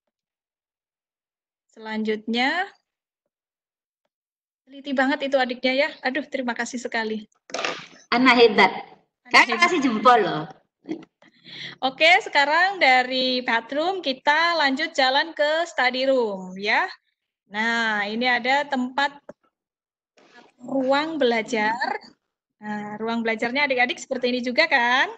Selanjutnya, teliti banget itu adiknya ya. Aduh, terima kasih sekali. Anak hebat. Anak Kakak hebat. kasih jempol loh. Oke, sekarang dari bathroom kita lanjut jalan ke study room ya. Nah, ini ada tempat ruang belajar. Nah, ruang belajarnya adik-adik seperti ini juga kan?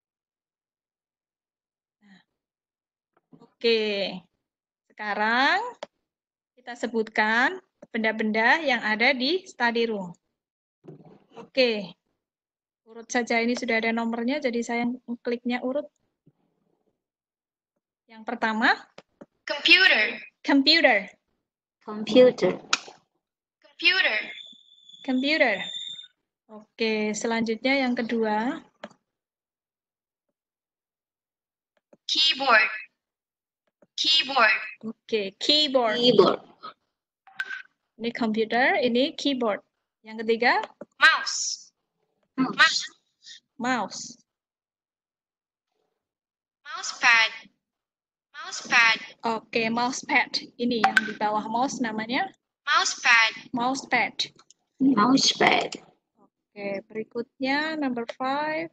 Nah, oke, sekarang kita sebutkan benda-benda yang ada di study room. Oke, urut saja, ini sudah ada nomornya, jadi saya kliknya urut. Yang pertama, Computer. computer. Computer. Computer. Computer. Oke, selanjutnya yang kedua, Keyboard. Keyboard. oke, keyboard. Keyboard. Ini computer, ini keyboard. Yang ketiga, Mouse. Mouse. mouse. Mousepad. Mousepad. Oke, mousepad. Ini yang di bawah mouse namanya Mousepad. mousepad. Mousepad. Oke, berikutnya number 5.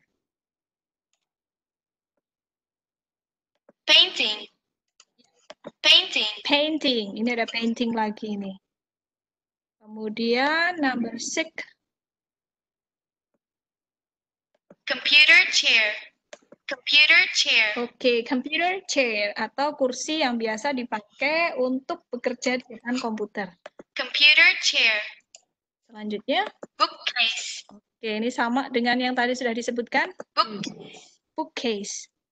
Painting. Painting. Painting. Ini ada painting lagi ini. Kemudian number 6. Computer chair. Computer chair. Oke, computer chair atau kursi yang biasa dipakai untuk bekerja di depan komputer. Computer chair. Selanjutnya, Bookcase. oke, ini sama dengan yang tadi sudah disebutkan. Bookcase. Bookcase.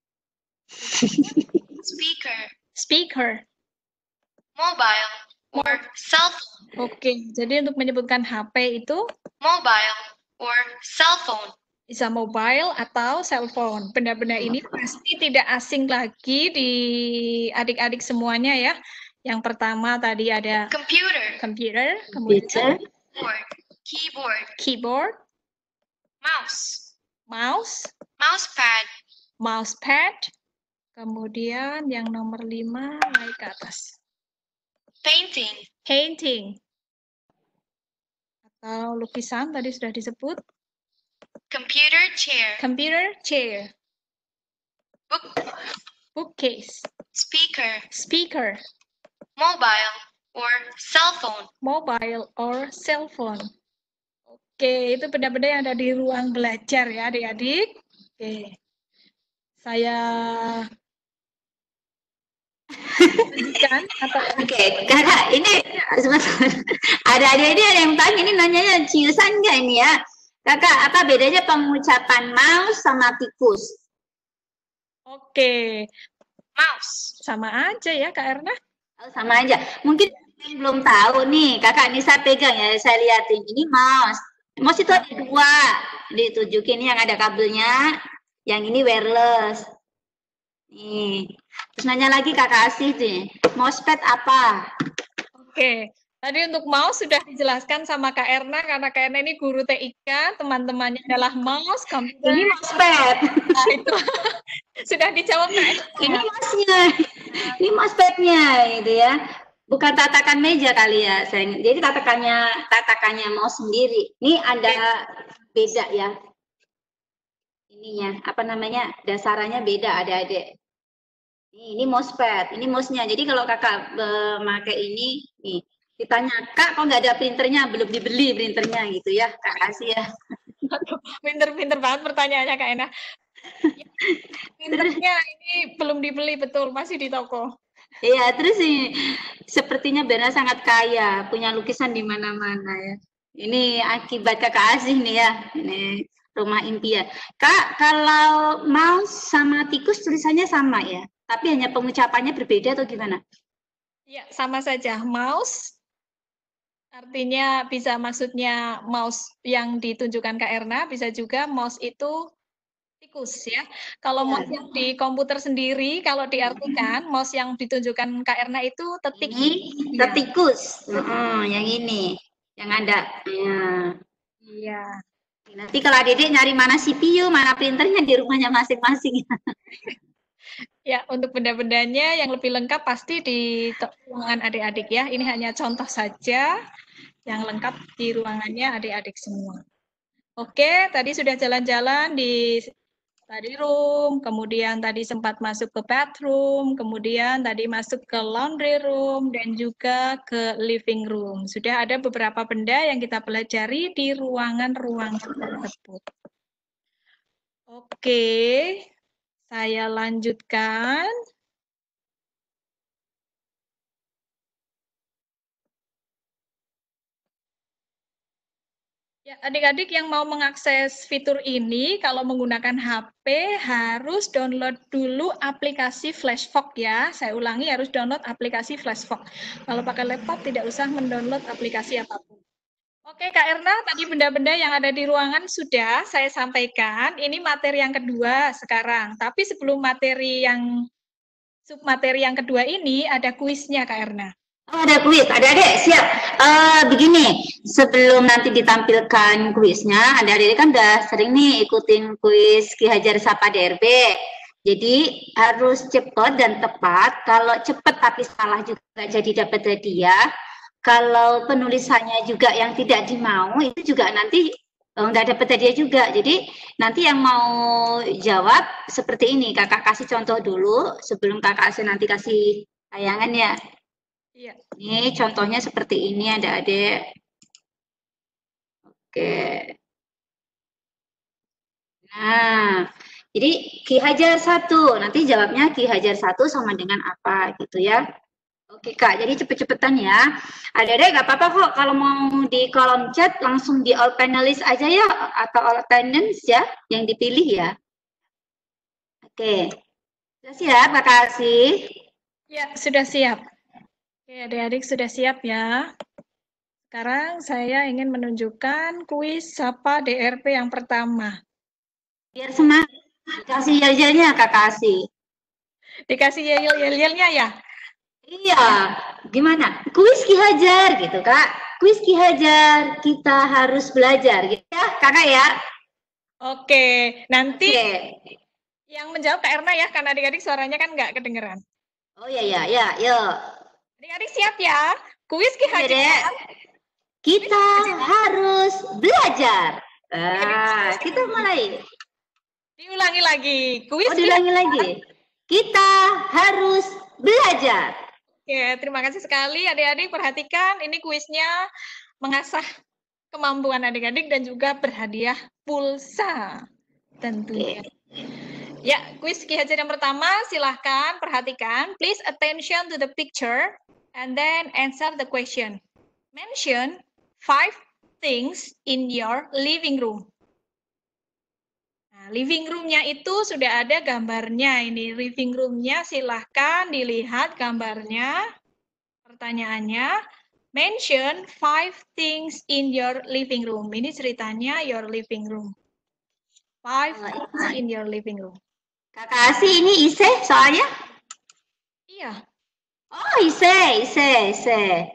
Speaker. Speaker. Mobile or cell phone. Oke, jadi untuk menyebutkan HP itu Mobile or cell phone. bisa mobile atau cellphone. Benda-benda ini pasti tidak asing lagi di adik-adik semuanya ya. Yang pertama tadi ada Computer. computer, Computer. kemudian Keyboard. Keyboard. keyboard, Mouse. mouse, Mousepad. mousepad, kemudian yang nomor 5 naik ke atas. Painting. Painting atau lukisan tadi sudah disebut. Computer chair. Computer chair, Book. bookcase, Speaker. speaker, Mobile or cell phone. mobile or cell phone. Oke, itu benda-benda yang ada di ruang belajar ya adik-adik. Oke, saya lanjutkan atau Oke, kakak ini sebentar. Ada ini ada yang tanya ini nanyanya ciusan nggak ini ya? Kakak, apa bedanya pengucapan mouse sama tikus? oke, Mouse. sama aja ya Kak Erna. Oh, sama aja. Mungkin yang belum tahu nih, kakak ini saya pegang ya, saya liatin ini mouse. Mouse itu ada dua, ditunjukin yang ada kabelnya, yang ini wireless. Nih, terus nanya lagi kakak Asih nih, mousepad apa? Oke, tadi untuk mouse sudah dijelaskan sama Kak Erna karena Kak Erna ini guru TIK, teman-temannya adalah mouse, komputer. Ini mousepad. Nah, itu sudah dijawab Kak Erna. Ini mouse-nya, ini mousepadnya gitu ya. Bukan tatakan meja kali ya, sayang. Jadi tatakannya mouse sendiri. Ini ada beda ya. Ininya apa namanya? Dasarannya beda, adik-adik. Ini mousepad, ini mouse-nya. Jadi kalau kakak memakai ini, nih ditanya, Kak, kok nggak ada printernya? Belum dibeli printernya gitu ya, Kak Kasih ya. Pinter-pinter banget pertanyaannya Kak Erna. Printernya ini belum dibeli, betul, masih di toko. Iya, terus ini sepertinya Bena sangat kaya, punya lukisan di mana-mana ya. Ini akibat kakak Asih nih ya. Ini Rumah impian. Kak, kalau mouse sama tikus tulisannya sama ya? Tapi hanya pengucapannya berbeda atau gimana? Ya, sama saja. Mouse artinya bisa maksudnya mouse yang ditunjukkan Kak Erna, bisa juga mouse itu tikus ya. Kalau Ya. mouse yang di komputer sendiri, kalau diartikan mouse yang ditunjukkan Kak Erna itu tetik. Ini Ya. tikus. Yang ini. Yang ada. Ya. Iya. Nanti kalau adik-adik nyari mana CPU, mana printernya di rumahnya masing-masing. Ya, untuk benda-bendanya yang lebih lengkap pasti di ruangan adik-adik ya. Ini hanya contoh saja yang lengkap di ruangannya adik-adik semua. Oke, tadi sudah jalan-jalan di study room, kemudian tadi sempat masuk ke bathroom, kemudian tadi masuk ke laundry room, dan juga ke living room. Sudah ada beberapa benda yang kita pelajari di ruangan-ruangan tersebut. Oke, saya lanjutkan. Ya, adik-adik yang mau mengakses fitur ini, kalau menggunakan HP harus download dulu aplikasi Flashfox ya. Saya ulangi, harus download aplikasi Flashfox. Kalau pakai laptop tidak usah mendownload aplikasi apapun. Oke, Kak Erna, tadi benda-benda yang ada di ruangan sudah saya sampaikan. Ini materi yang kedua sekarang. Tapi sebelum materi yang submateri yang kedua ini, ada kuisnya, Kak Erna. Oh, ada kuis, adik-adik siap. Begini, sebelum nanti ditampilkan kuisnya, adik-adik kan udah sering nih ikutin kuis Ki Hajar Sapa DRB. Jadi harus cepat dan tepat. Kalau cepat tapi salah juga jadi dapat hadiah. Kalau penulisannya juga yang tidak dimau, itu juga nanti nggak dapat hadiah juga. Jadi nanti yang mau jawab seperti ini, kakak kasih contoh dulu sebelum kakak nanti kasih tayangan ya. Iya. Ini contohnya seperti ini adik-adik. Oke. Nah, jadi Ki Hajar 1. Nanti jawabnya Ki Hajar 1 sama dengan apa gitu ya. Oke Kak, jadi cepet-cepetan ya. Adik-adik nggak apa-apa kok kalau mau di kolom chat langsung di all panelist aja ya atau all attendance ya yang dipilih ya. Oke. Sudah siap, Kak Kasih? Ya, sudah siap. Oke, adik-adik sudah siap ya. Sekarang saya ingin menunjukkan kuis Sapa DRP yang pertama. Biar semangat. Kasih yel-yelnya Kak Kasih. Dikasih yel-yelnya ya? Iya, gimana? Kuis Ki Hajar gitu Kak. Kuis Ki Hajar, kita harus belajar gitu ya Kakak ya. Oke, nanti Oke. yang menjawab Kak Erna ya, karena adik-adik suaranya kan nggak kedengeran. Oh ya, yuk. Adik-adik siap ya? Kuis Ki Hajar. Dek, kita harus belajar. Kita mulai. Diulangi lagi. Kuis Diulangi lagi. Kita harus belajar. Oke, terima kasih sekali adik-adik. Perhatikan, ini kuisnya mengasah kemampuan adik-adik dan juga berhadiah pulsa tentunya. Ya, kuis Ki Hajar yang pertama, silahkan perhatikan. Please attention to the picture and then answer the question. Mention 5 things in your living room. Nah, living room-nya itu sudah ada gambarnya. Ini living room-nya, silahkan dilihat gambarnya. Pertanyaannya, mention 5 things in your living room. Ini ceritanya your living room. 5 things in your living room. Kak Kasih ini Ise soalnya? Iya. Oh, Ise.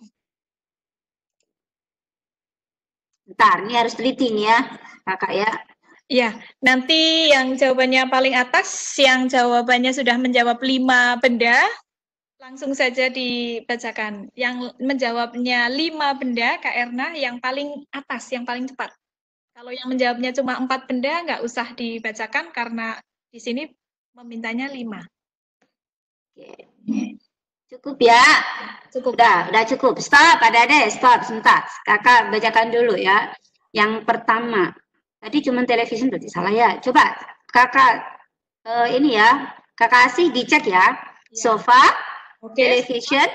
Bentar, ini harus teliti nih ya, Kakak ya. Iya, nanti yang jawabannya paling atas, yang jawabannya sudah menjawab 5 benda, langsung saja dibacakan. Yang menjawabnya 5 benda, Kak Erna, yang paling atas, yang paling cepat. Kalau yang menjawabnya cuma 4 benda, nggak usah dibacakan, karena di sini memintanya 5. Oke. Cukup ya? Cukup. Udah cukup. Stop, stop, sebentar. Kakak bacakan dulu ya. Yang pertama, tadi cuma television berarti salah ya. Coba kakak ini ya, kakak kasih dicek ya. Sofa, television,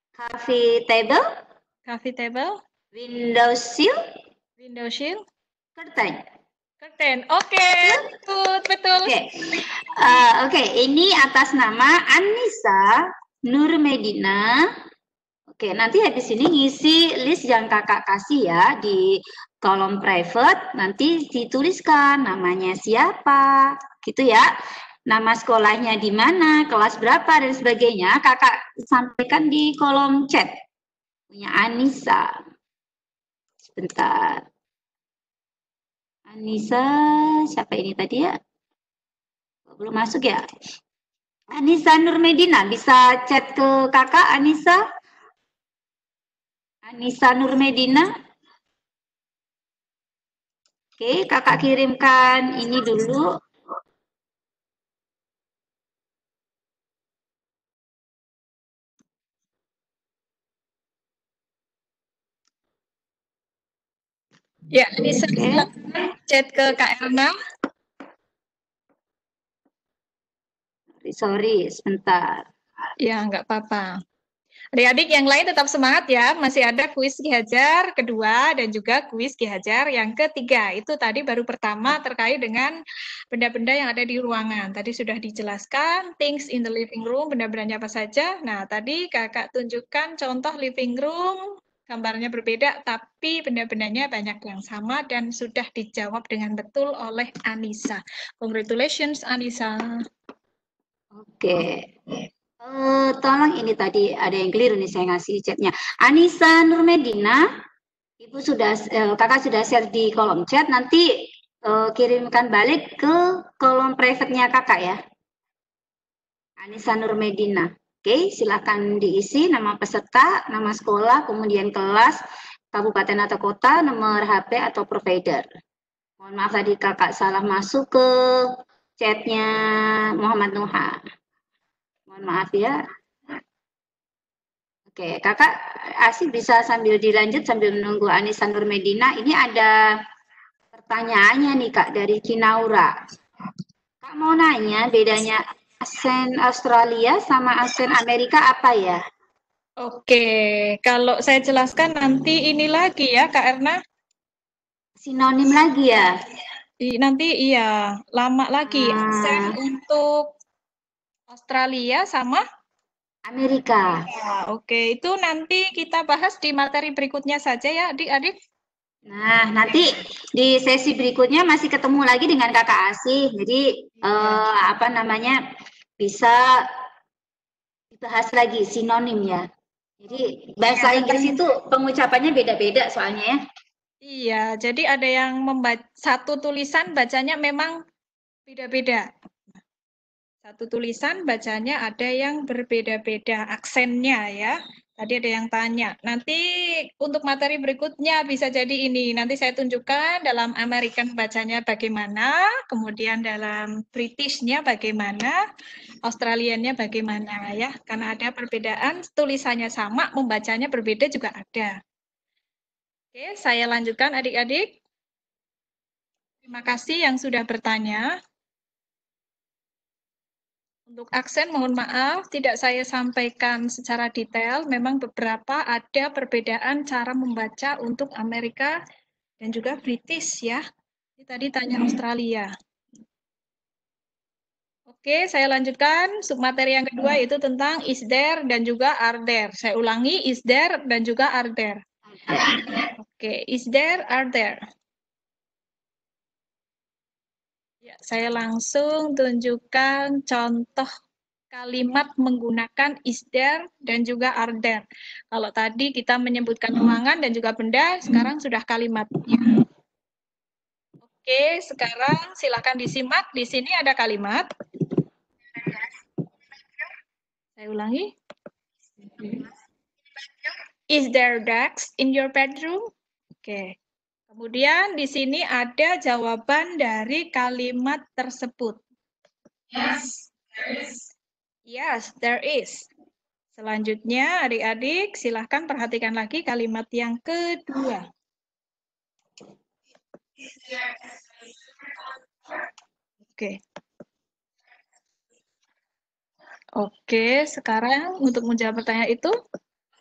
coffee table, window sill, Curtain. Curtain. Oke, betul. Oke, ini atas nama Anissa Nurmedina. Oke, nanti habis ini ngisi list yang kakak kasih ya di kolom private. Nanti dituliskan namanya siapa, gitu ya. Nama sekolahnya di mana, kelas berapa, dan sebagainya. Kakak sampaikan di kolom chat. Punya Anissa. Sebentar. Anissa, siapa ini tadi ya? Belum masuk ya? Anissa Nurmedina, bisa chat ke kakak Anissa? Anissa Nurmedina. Oke, kakak kirimkan ini dulu. Ya, Anissa, silakan chat ke Kak Erna. Sorry, sebentar. Ya, nggak apa-apa. Adik-adik yang lain tetap semangat ya, masih ada kuis Ki Hajar kedua dan juga kuis Ki Hajar yang ketiga. Itu tadi baru pertama terkait dengan benda-benda yang ada di ruangan. Tadi sudah dijelaskan, things in the living room, benda-bendanya apa saja. Nah, tadi kakak tunjukkan contoh living room, gambarnya berbeda, tapi benda-bendanya banyak yang sama dan sudah dijawab dengan betul oleh Anissa. Congratulations, Anissa. Oke. Tolong ini tadi ada yang keliru nih saya ngasih chatnya. Anissa Nurmedina, Ibu sudah kakak sudah share di kolom chat. Nanti kirimkan balik ke kolom private-nya kakak ya. Anissa Nurmedina. Oke, silakan diisi nama peserta, nama sekolah, kemudian kelas, kabupaten atau kota, nomor HP atau provider. Mohon maaf tadi kakak salah masuk ke chatnya Muhammad Nuha. Mohon maaf ya. Oke, kakak Asih bisa sambil dilanjut sambil menunggu Anissa Nurmedina. Ini ada pertanyaannya nih Kak dari Kinaura. Kak mau nanya bedanya aksen Australia sama aksen Amerika apa ya? Oke, kalau saya jelaskan nanti ini lagi ya Kak Erna. Sinonim lagi ya? Nanti iya, lama lagi. Aksen untuk Australia sama Amerika. Oke, itu nanti kita bahas di materi berikutnya saja ya adik-adik. Nah, nanti di sesi berikutnya masih ketemu lagi dengan kakak Asih. Jadi apa namanya bisa dibahas lagi sinonim ya. Jadi bahasa Inggris itu pengucapannya beda-beda soalnya ya. Iya, jadi ada yang membaca satu tulisan bacanya memang beda-beda. Satu tulisan bacanya ada yang berbeda-beda aksennya ya. Tadi ada yang tanya. Nanti untuk materi berikutnya bisa jadi ini. Nanti saya tunjukkan dalam American bacanya bagaimana, kemudian dalam Britishnya bagaimana, Australiannya bagaimana ya. Karena ada perbedaan, tulisannya sama, membacanya berbeda juga ada. Oke, saya lanjutkan adik-adik. Terima kasih yang sudah bertanya. Untuk aksen, mohon maaf, tidak saya sampaikan secara detail. Memang beberapa ada perbedaan cara membaca untuk Amerika dan juga British ya. Ini tadi tanya Australia. Oke, saya lanjutkan. Submateri yang kedua itu tentang is there dan juga are there. Saya ulangi, is there dan juga are there. Oke, is there, are there. Ya, saya langsung tunjukkan contoh kalimat menggunakan is there dan juga are there. Kalau tadi kita menyebutkan ruangan dan juga benda, sekarang sudah kalimatnya. Oke, sekarang silakan disimak. Di sini ada kalimat. Saya ulangi. Is there ducks in your bedroom? Oke. Kemudian di sini ada jawaban dari kalimat tersebut. Yes, there is. Selanjutnya, adik-adik, silahkan perhatikan lagi kalimat yang kedua. Oke. Oke, sekarang untuk menjawab pertanyaan itu.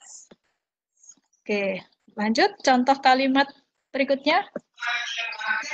Oke, lanjut. Contoh kalimat berikutnya.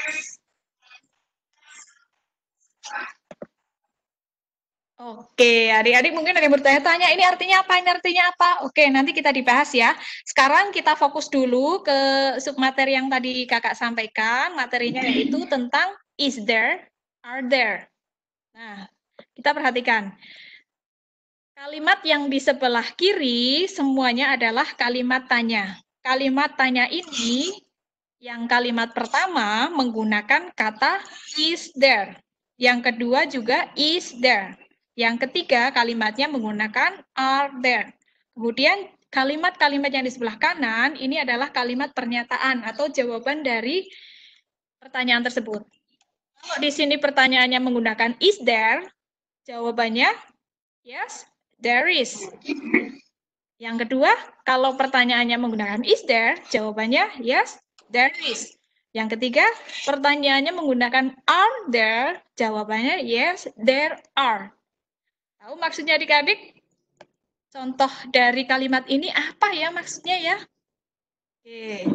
Oke, adik-adik mungkin ada yang bertanya-tanya, ini artinya apa, ini artinya apa? Oke, nanti kita dibahas ya. Sekarang kita fokus dulu ke submateri yang tadi kakak sampaikan. Materinya yaitu tentang is there, are there. Nah, kita perhatikan. Kalimat yang di sebelah kiri semuanya adalah kalimat tanya. Kalimat tanya ini, yang kalimat pertama menggunakan kata is there. Yang kedua juga is there. Yang ketiga kalimatnya menggunakan are there. Kemudian kalimat-kalimat yang di sebelah kanan ini adalah kalimat pernyataan atau jawaban dari pertanyaan tersebut. Kalau di sini pertanyaannya menggunakan is there, jawabannya yes, there is. Yang kedua, kalau pertanyaannya menggunakan is there, jawabannya yes, there is. Yang ketiga, pertanyaannya menggunakan are there, jawabannya yes, there are. Tahu maksudnya adik-adik? Contoh dari kalimat ini apa ya maksudnya ya? Oke.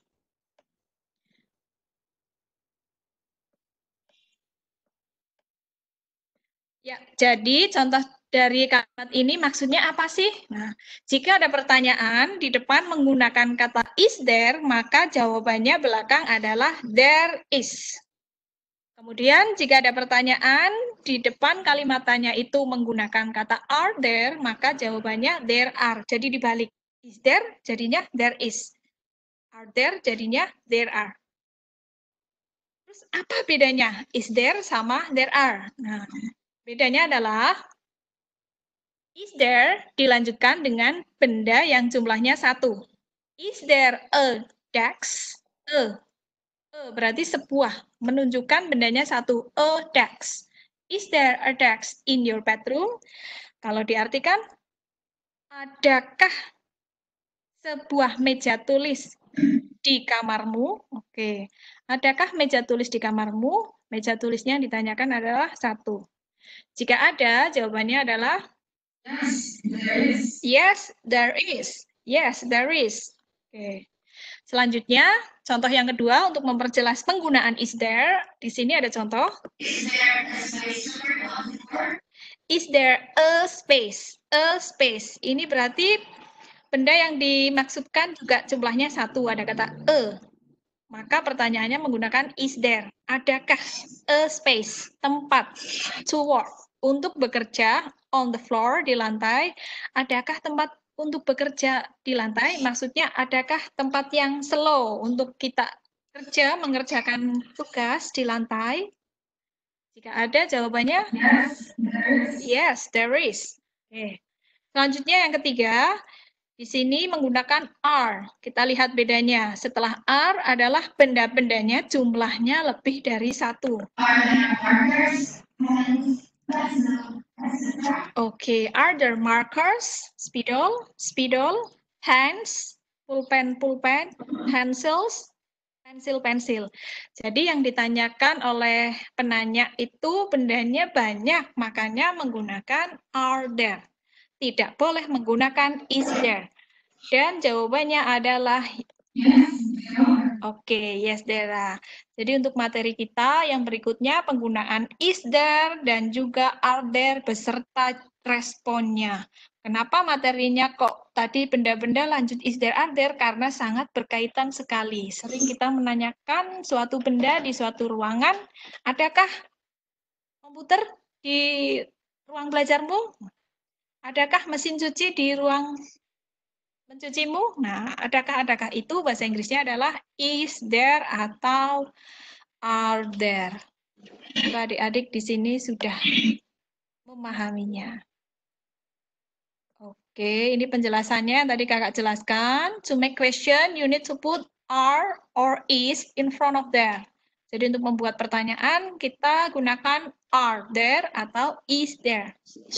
Ya, jadi contoh dari kalimat ini maksudnya apa sih? Nah, jika ada pertanyaan di depan menggunakan kata is there, maka jawabannya belakang adalah there is. Kemudian jika ada pertanyaan di depan kalimat tanya itu menggunakan kata are there, maka jawabannya there are. Jadi dibalik. Is there jadinya there is. Are there jadinya there are. Terus apa bedanya? Is there sama there are. Nah, bedanya adalah is there dilanjutkan dengan benda yang jumlahnya 1. Is there a desk? Berarti sebuah, menunjukkan bendanya 1. A desk. Is there a desk in your bedroom? Kalau diartikan, adakah sebuah meja tulis di kamarmu? Oke. Adakah meja tulis di kamarmu? Meja tulisnya yang ditanyakan adalah 1. Jika ada, jawabannya adalah yes, there is. Yes, there is. Oke. Selanjutnya, contoh yang kedua untuk memperjelas penggunaan is there. Di sini ada contoh. Is there a space? A space. Ini berarti benda yang dimaksudkan juga jumlahnya 1. Ada kata a. Maka pertanyaannya menggunakan is there. Adakah a space, tempat, to work, untuk bekerja on the floor, di lantai? Adakah tempat untuk bekerja di lantai? Maksudnya adakah tempat yang slow untuk kita kerja, mengerjakan tugas di lantai? Jika ada, jawabannya yes, there is. Oke. Selanjutnya yang ketiga, di sini menggunakan are. Kita lihat bedanya. Setelah are adalah benda-bendanya jumlahnya lebih dari 1. Oke, are there markers, spidol, pens, pulpen, pencils, pensil. Jadi yang ditanyakan oleh penanya itu bendanya banyak, makanya menggunakan are there. Tidak boleh menggunakan is there. Dan jawabannya adalah oke, yes there are. Jadi untuk materi kita yang berikutnya penggunaan is there dan juga are there beserta responnya. Kenapa materinya kok tadi benda-benda lanjut is there are there? Karena sangat berkaitan sekali. Sering kita menanyakan suatu benda di suatu ruangan, adakah komputer di ruang belajarmu? Adakah mesin cuci di ruang mencucimu? Nah, adakah itu bahasa Inggrisnya adalah is there atau are there. Adik-adik di sini sudah memahaminya. Oke, ini penjelasannya yang tadi kakak jelaskan. To make question, you need to put are or is in front of there. Jadi untuk membuat pertanyaan, kita gunakan are there atau is there.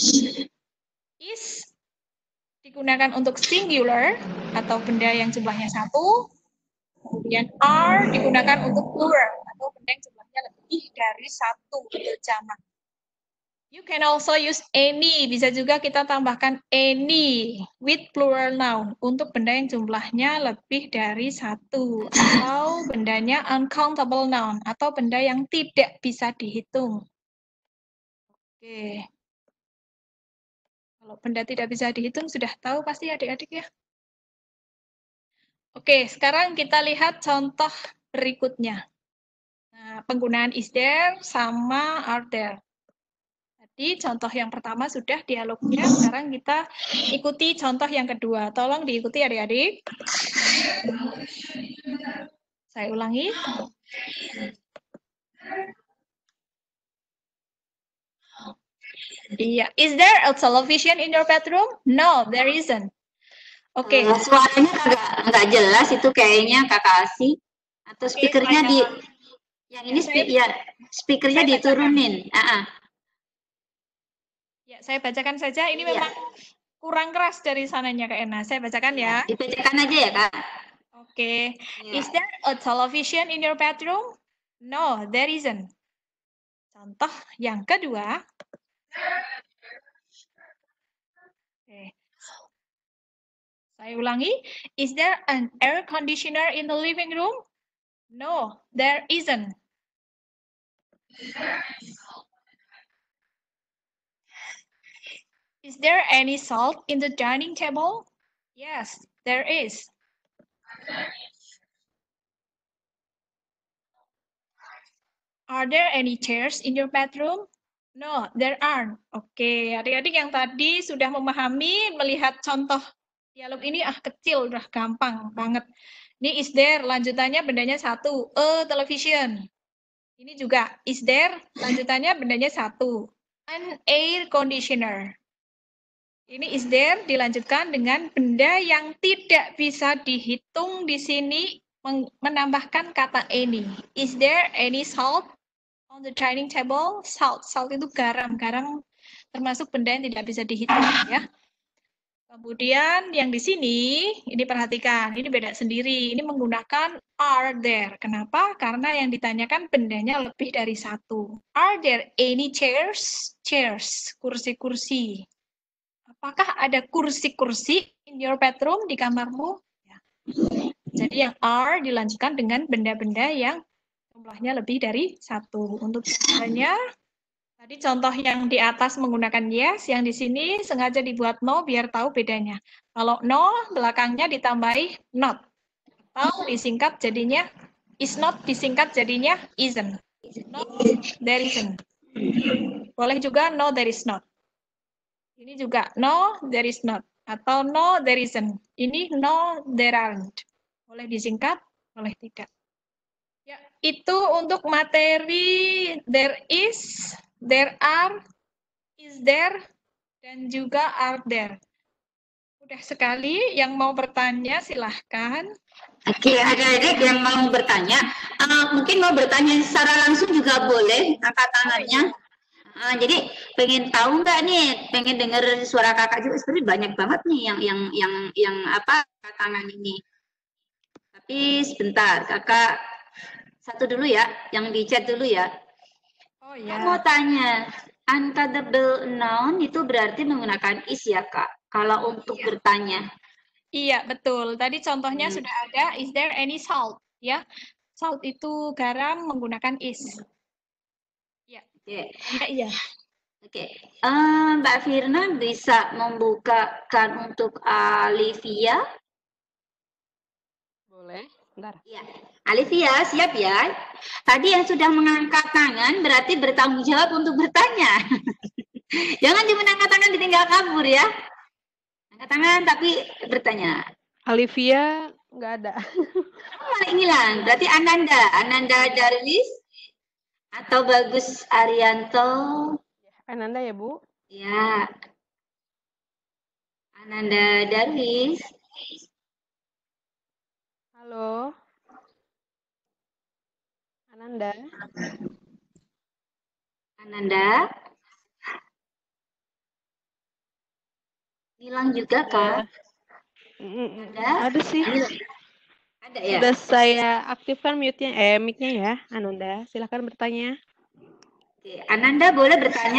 Is digunakan untuk singular atau benda yang jumlahnya 1. Kemudian are digunakan untuk plural atau benda yang jumlahnya lebih dari 1 untuk jamak. You can also use any, bisa juga kita tambahkan any with plural noun untuk benda yang jumlahnya lebih dari 1 atau bendanya uncountable noun atau benda yang tidak bisa dihitung. Oke. Kalau benda tidak bisa dihitung sudah tahu pasti adik-adik ya. Oke, sekarang kita lihat contoh berikutnya. Nah, penggunaan is there sama are there. Tadi contoh yang pertama sudah dialognya, sekarang kita ikuti contoh yang kedua. Tolong diikuti adik-adik. Saya ulangi. Iya, is there a television in your bedroom? No, there isn't. Oke. Suaranya nggak jelas itu kayaknya Kakak Asi. Atau speakernya yang ini speakernya diturunin. Ya, saya bacakan saja. Ini memang kurang keras dari sananya Kak Ena. Saya bacakan ya. Dibacakan aja ya Kak. Oke. Is there a television in your bedroom? No, there isn't. Contoh yang kedua. Oke. Saya ulangi. Is there an air conditioner in the living room? No, there isn't. Is there any salt in the dining table? Yes, there is. Are there any chairs in your bedroom? No, there aren't. Oke, adik-adik yang tadi sudah memahami melihat contoh dialog ini, kecil, udah gampang banget. Ini is there, lanjutannya bendanya satu, a television. Ini juga is there, lanjutannya bendanya satu, an air conditioner. Ini is there dilanjutkan dengan benda yang tidak bisa dihitung di sini, menambahkan kata any. Is there any salt on the dining table? Salt itu garam termasuk benda yang tidak bisa dihitung ya. Kemudian yang di sini, ini perhatikan, ini beda sendiri. Ini menggunakan are there. Kenapa? Karena yang ditanyakan bendanya lebih dari satu. Are there any chairs? Chairs, kursi-kursi. Apakah ada kursi-kursi in your bedroom, di kamarmu? Ya. Jadi yang are dilanjutkan dengan benda-benda yang jumlahnya lebih dari satu. Untuk contohnya, tadi contoh yang di atas menggunakan yes, yang di sini sengaja dibuat no biar tahu bedanya. Kalau no, belakangnya ditambahi not. Atau disingkat jadinya is not, disingkat jadinya isn't. No, there isn't. Boleh juga no, there is not. Ini juga no, there is not. Atau no, there isn't. Ini no, there aren't. Boleh disingkat, boleh tidak. Ya, itu untuk materi there is, there are, is there, dan juga are there. Mudah sekali, yang mau bertanya silahkan. Oke, adik-adik yang mau bertanya, mungkin mau bertanya secara langsung juga boleh, angkat tangannya. Jadi pengen tahu nggak nih, pengen dengar suara kakak juga, sebenarnya banyak banget nih yang apa tangan ini. Tapi sebentar, kakak satu dulu ya, yang di chat dulu ya. Oh ya. Mau tanya, uncountable noun itu berarti menggunakan is ya kak, kalau untuk bertanya. Iya, betul. Tadi contohnya sudah ada, is there any salt? Ya, salt itu garam menggunakan is. Ya. Iya. Oke. Mbak Firna bisa membukakan untuk Alivia? Boleh, bentar. Ya. Alivia, siap ya? Tadi yang sudah mengangkat tangan berarti bertanggung jawab untuk bertanya. Jangan cuma angkat tangan ditinggal kabur ya. Angkat tangan tapi bertanya. Alivia nggak ada. Inilah, berarti Ananda Darwis atau Bagus Arianto. Ananda ya, Bu? Ya. Ananda Darwis. Halo. Ananda. Ananda. Hilang juga, Kak. Ada sih. Ada ya? Sudah saya aktifkan mute-nya, mic-nya ya, Ananda. Silakan bertanya. Oke, Ananda boleh bertanya?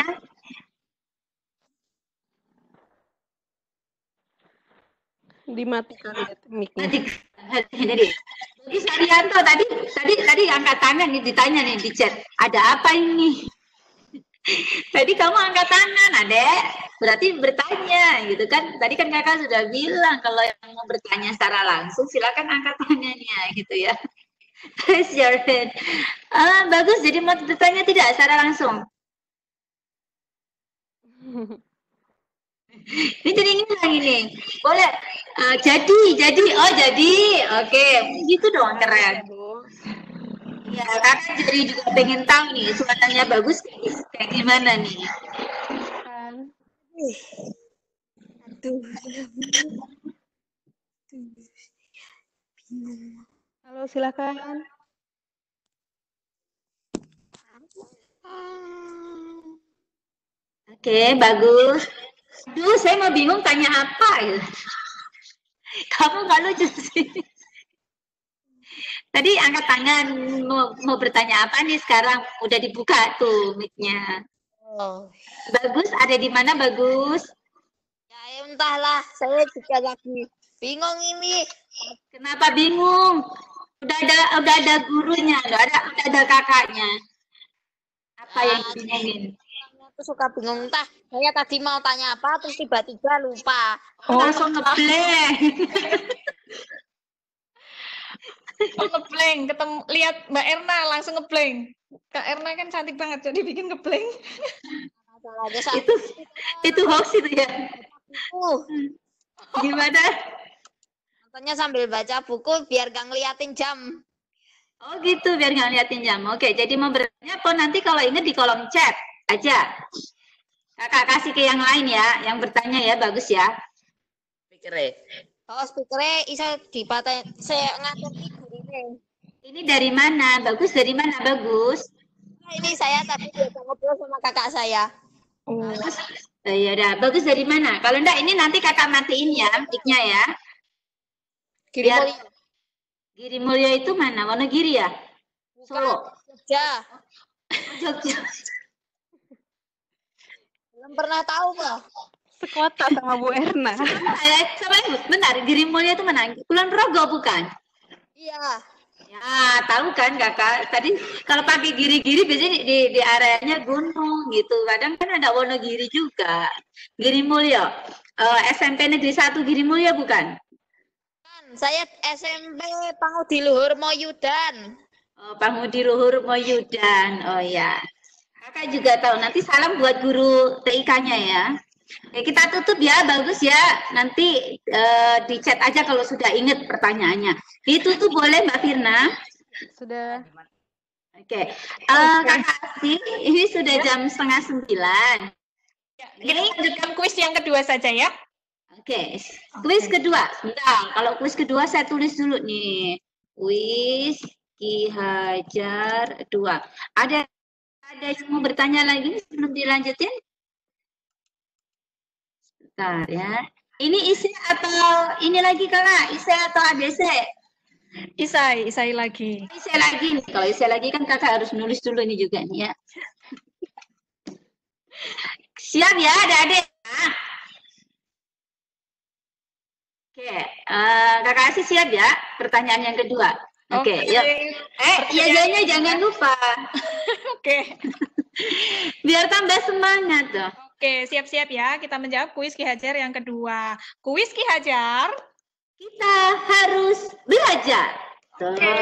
Dimatikan mic-nya. Jadi, Bagus Arianto tadi angkat tangan nih, ditanya nih di chat. Ada apa ini? Tadi kamu angkat tangan, Adek. berarti bertanya gitu kan. Tadi kan kakak sudah bilang kalau yang mau bertanya secara langsung silakan angkat tangannya gitu ya. Raise your hand. Bagus, jadi mau bertanya tidak secara langsung? Ini jadi ngilang ini. Boleh. Jadi. Oh, jadi. Oke, gitu dong, keren. Ya, kakak jadi juga pengen tahu nih suaranya bagus kayak gimana nih. Aduh. Halo, silakan. Oke, bagus. Aduh, saya mau bingung tanya apa ya. Kamu nggak lucu sih. Tadi angkat tangan mau bertanya apa nih sekarang? Udah dibuka tuh mic-nya. Oh. Bagus, ada di mana Bagus? Ya entahlah, saya juga lagi bingung ini. Kenapa bingung? Udah ada gurunya, udah ada kakaknya. Apa yang dibingungin? Aku suka bingung, entah saya tadi mau tanya apa terus tiba-tiba lupa. Langsung ngeblank. Ngeblank, ketemu lihat Mbak Erna langsung ngeblank. Kak Erna kan cantik banget jadi bikin ngeblank. Itu hoax itu ya. Gimana? Nontonnya sambil baca buku biar gak ngeliatin jam. Oh gitu, biar nggak ngeliatin jam. Oke, jadi mau bertanya apa nanti kalau ingat di kolom chat aja. Kakak kasih ke yang lain ya, yang bertanya ya, bagus ya. Speakernya. Oh, speakernya bisa dipatah. Saya ngatur ini. Ini dari mana? Bagus dari mana? Bagus. Nah, ini saya tadi biasa ngobrol sama kakak saya. Bagus. Ya udah, bagus dari mana? Kalau enggak ini nanti kakak matiin ya, mic-nya ya. Biar Giri Mulya itu mana? Wonogiri ya? Solo. Jogja. Jogja. Belum pernah tahu kok. Sekota sama Bu Erna. Benar, Giri Mulya itu mana? Kulon Progo bukan? Iya. Ya, tahu kan kakak. Tadi kalau pakai giri-giri biasanya di areanya gunung gitu. Kadang kan ada Wonogiri juga. Giri Mulya. SMP Negeri 1 Giri Mulya bukan? Saya SMP Pangudi Luhur Moyudan. Oh, Pangudi Luhur Moyudan. Oh ya. Kakak juga tahu. Nanti salam buat guru TIK-nya ya. Oke, kita tutup ya, bagus ya. Nanti di chat aja kalau sudah ingat pertanyaannya. Ditutup boleh Mbak Firna? Sudah. Oke. Kakak Asih, ini sudah jam 8:30. Ya, kita lanjutkan kuis yang kedua saja ya. Oke, kuis kedua. Sebentar, kalau kuis kedua saya tulis dulu nih. Kuis Ki Hajar 2. Ada yang mau bertanya lagi sebelum dilanjutin? Bentar ya. Ini isi atau ini lagi kakak? Isi atau ABC? Isai lagi. Isi lagi nih. Kalau isi lagi kan kakak harus nulis dulu ini juga nih ya. Siap ya adik-adik? Oke, kakak Asih siap ya? Pertanyaan yang kedua. Oke, yuk. Iya jangan lupa. Oke. Biar tambah semangat tuh. Oke, siap-siap ya. Kita menjawab kuis Ki Hajar yang kedua. Kuis Ki Hajar. Kita harus belajar. Tuh. Oke.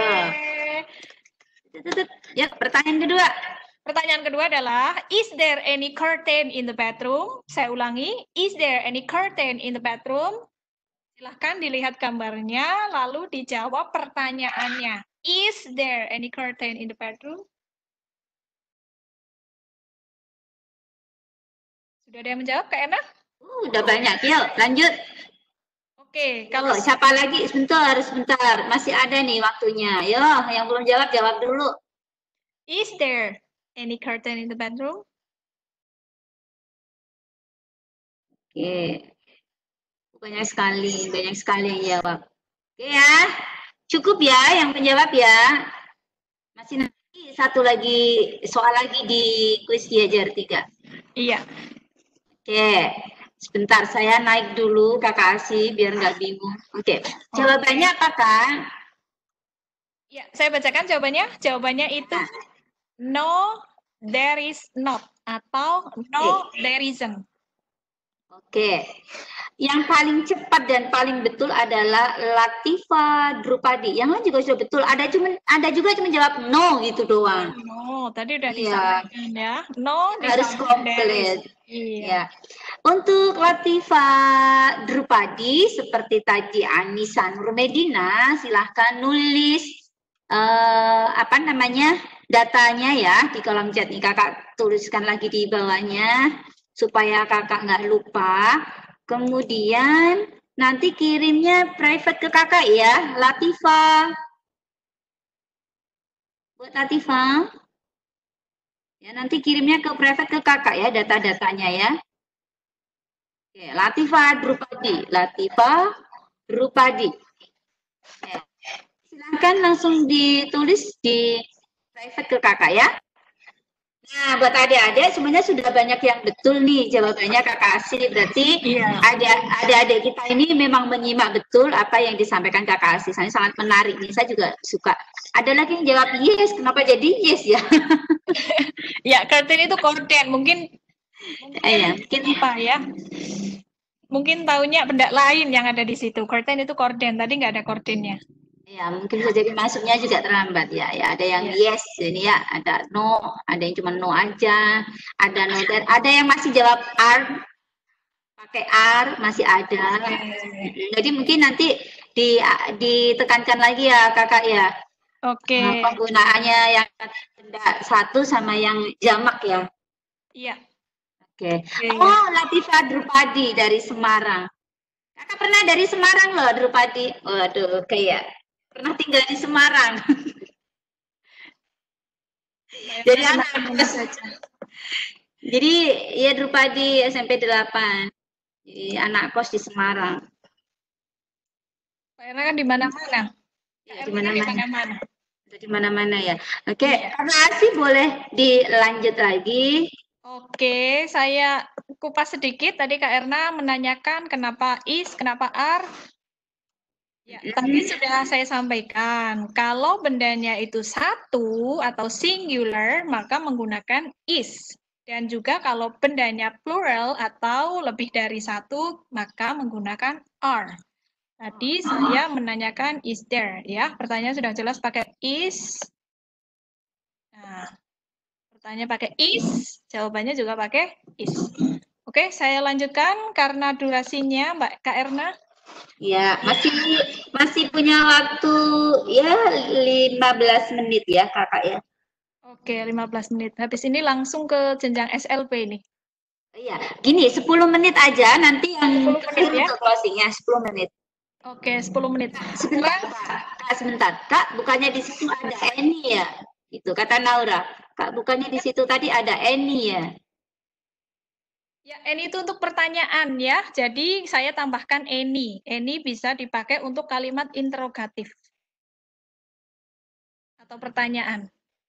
Ya, pertanyaan kedua. Pertanyaan kedua adalah, is there any curtain in the bathroom? Saya ulangi, is there any curtain in the bathroom? Silahkan dilihat gambarnya, lalu dijawab pertanyaannya. Is there any curtain in the bedroom? Sudah ada yang menjawab, Kak Ena? Udah banyak, yuk lanjut. Oke, kalau siapa lagi? Sebentar. Masih ada nih waktunya. Yo, yang belum jawab dulu. Is there any curtain in the bedroom? Oke. Banyak sekali yang jawab. Oke ya, cukup ya yang menjawab ya. Masih nanti satu lagi soal lagi di kuis Ki Hajar 3. Iya. Oke, sebentar saya naik dulu Kakak Asih biar nggak bingung. Oke, jawabannya apa Kak? Ya, saya bacakan jawabannya. Jawabannya itu no, there is not atau no, there isn't. Oke. Yang paling cepat dan paling betul adalah Latifa Drupadi. Yang lain juga sudah betul. Ada juga cuma jawab no gitu doang. No, tadi udah Iya. disampaikan ya. No, Harus disambung there is. komplit. Iya. Ya. Untuk Latifa Drupadi seperti tadi Anissa Nurmedina, silahkan nulis apa namanya datanya ya di kolom chat nih. Kakak tuliskan lagi di bawahnya supaya kakak nggak lupa. Kemudian nanti kirimnya private ke kakak ya, Latifa. Buat Latifa. Ya, nanti kirimnya ke private ke kakak ya, data-datanya ya. Oke, Latifa Drupadi. Oke. Silakan langsung ditulis di private ke kakak ya. Nah, buat adik-adik semuanya sudah banyak yang betul nih jawabannya kakak Asri. Berarti adik-adik kita ini memang menyimak betul apa yang disampaikan kakak Asri. Saya sangat menarik nih, saya juga suka. Ada lagi yang jawab yes, kenapa jadi yes ya? Ya, curtain itu korden. Mungkin Mungkin apa ya? Mungkin taunya benda lain yang ada di situ. Curtain itu korden. Tadi nggak ada kordennya. ya mungkin bisa jadi masuknya juga terlambat ya. Ya ada yang yes, ini ya ada no, ada yang cuma no aja, ada no dan ada yang masih jawab R, pakai R masih ada. Jadi mungkin nanti ditekankan lagi ya kakak ya. Oke. Penggunaannya yang benda satu sama yang jamak ya. Iya. Oke. Oh, Latifa Drupadi dari Semarang. Kakak pernah dari Semarang loh, Drupadi. Waduh, kayak pernah tinggal di Semarang. Jadi anak Jadi ya Drupadi SMP 8. Jadi anak kos di Semarang. Karena kan di mana-mana. Ya, di mana-mana. Di mana-mana ya. Oke, Iya. Karena Asih boleh dilanjut lagi. Oke, saya kupas sedikit. Tadi Kak Erna menanyakan kenapa is, kenapa are. Ya, tadi sudah saya sampaikan. Kalau bendanya itu satu atau singular, maka menggunakan is. Dan juga kalau bendanya plural atau lebih dari satu, maka menggunakan are. Tadi saya menanyakan is there, ya. Pertanyaan sudah jelas pakai is. Nah, pertanyaan pakai is, jawabannya juga pakai is. Oke, saya lanjutkan karena durasinya, Mbak Kak Erna. Ya, masih punya waktu ya 15 menit ya, Kakak ya. Oke, 15 menit. Habis ini langsung ke jenjang SLP nih. Iya, gini 10 menit aja nanti yang 10 menit ya. untuk closingnya 10 menit. Oke, 10 menit. Sebentar, Kak, sebentar. Kak, bukannya di situ ada Eni ya? Itu kata Naura. Kak, bukannya di situ tadi ada Eni ya? Ya, any itu untuk pertanyaan ya. Jadi saya tambahkan any. Any bisa dipakai untuk kalimat interrogatif atau pertanyaan.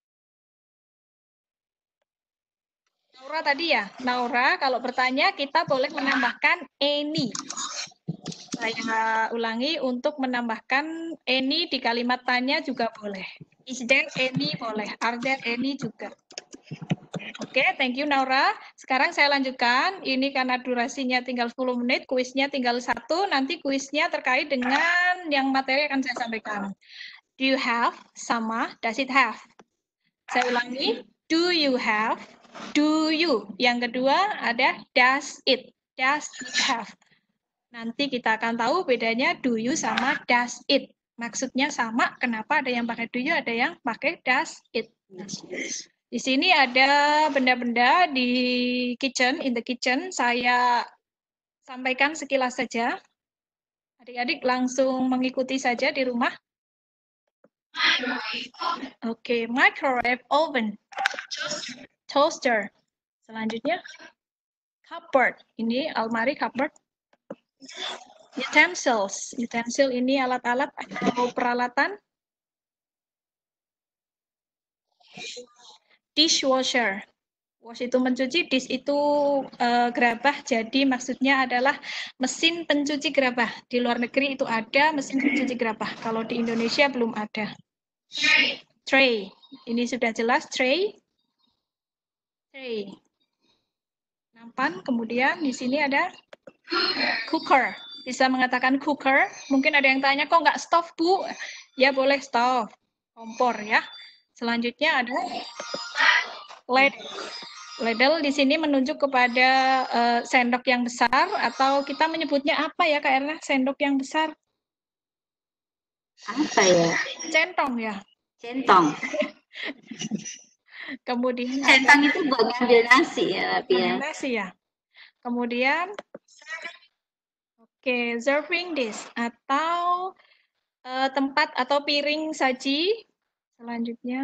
Naura tadi ya. Naura, kalau bertanya kita boleh menambahkan any. Saya ulangi, untuk menambahkan any di kalimat tanya juga boleh. Is there any boleh. Are there any juga. Oke, thank you Naura. Sekarang saya lanjutkan. Ini karena durasinya tinggal 10 menit, kuisnya tinggal 1. Nanti kuisnya terkait dengan yang materi akan saya sampaikan. Do you have sama does it have? Saya ulangi. Do you have? Do you. Yang kedua ada does it. Does it have? Nanti kita akan tahu bedanya do you sama does it. Maksudnya sama, kenapa ada yang pakai do you, ada yang pakai does it. Di sini ada benda-benda di kitchen, in the kitchen. Saya sampaikan sekilas saja. Adik-adik langsung mengikuti saja di rumah. Oke, microwave oven. Toaster. Selanjutnya, cupboard. Ini almari cupboard. Utensils. Utensil ini alat-alat atau peralatan. Dishwasher. Wash itu mencuci, dish itu gerabah, jadi maksudnya adalah mesin pencuci gerabah. Di luar negeri itu ada mesin pencuci gerabah. Kalau di Indonesia belum ada. Tray. Ini sudah jelas tray. Tray. Nampan, kemudian di sini ada cooker. Bisa mengatakan cooker. Mungkin ada yang tanya, kok nggak stove, Bu? Ya, boleh stove. Kompor ya. Selanjutnya ada ladle. Ladle di sini menunjuk kepada sendok yang besar, atau kita menyebutnya apa ya, Kak Erna? Sendok yang besar. Apa ya? Centong ya. Centong. Kemudian Centang itu buat ngambil nasi ya, tapi ya. nasi ya. Kemudian serving dish atau tempat atau piring saji. Selanjutnya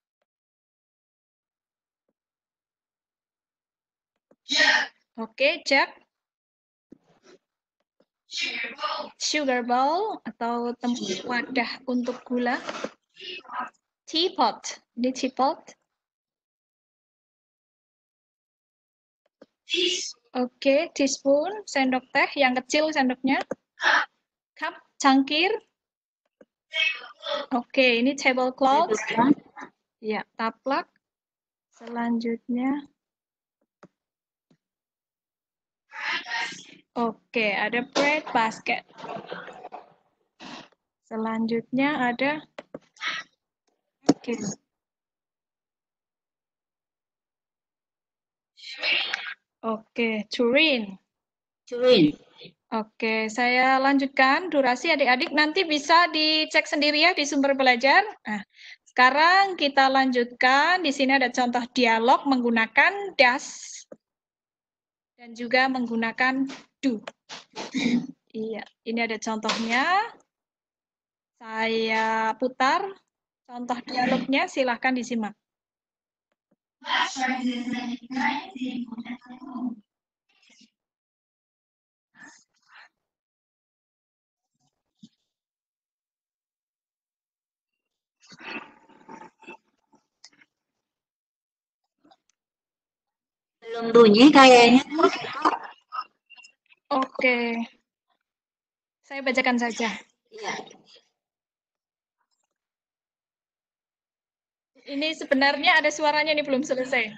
jug. Sugar bowl atau tempat wadah untuk gula. Teapot. Ini teapot. Teaspoon, sendok teh yang kecil sendoknya. Cup, cangkir. Ini tablecloth. Ya, taplak. Selanjutnya. Ada bread basket. Selanjutnya ada tureen. Saya lanjutkan durasi adik-adik, nanti bisa dicek sendiri ya di sumber belajar. Nah, sekarang kita lanjutkan. Di sini ada contoh dialog menggunakan does dan juga menggunakan do. Iya, ini ada contohnya. Saya putar contoh dialognya, silahkan disimak. Belum bunyi kayaknya. Saya bacakan saja. Iya. Ini sebenarnya ada suaranya, ini belum selesai.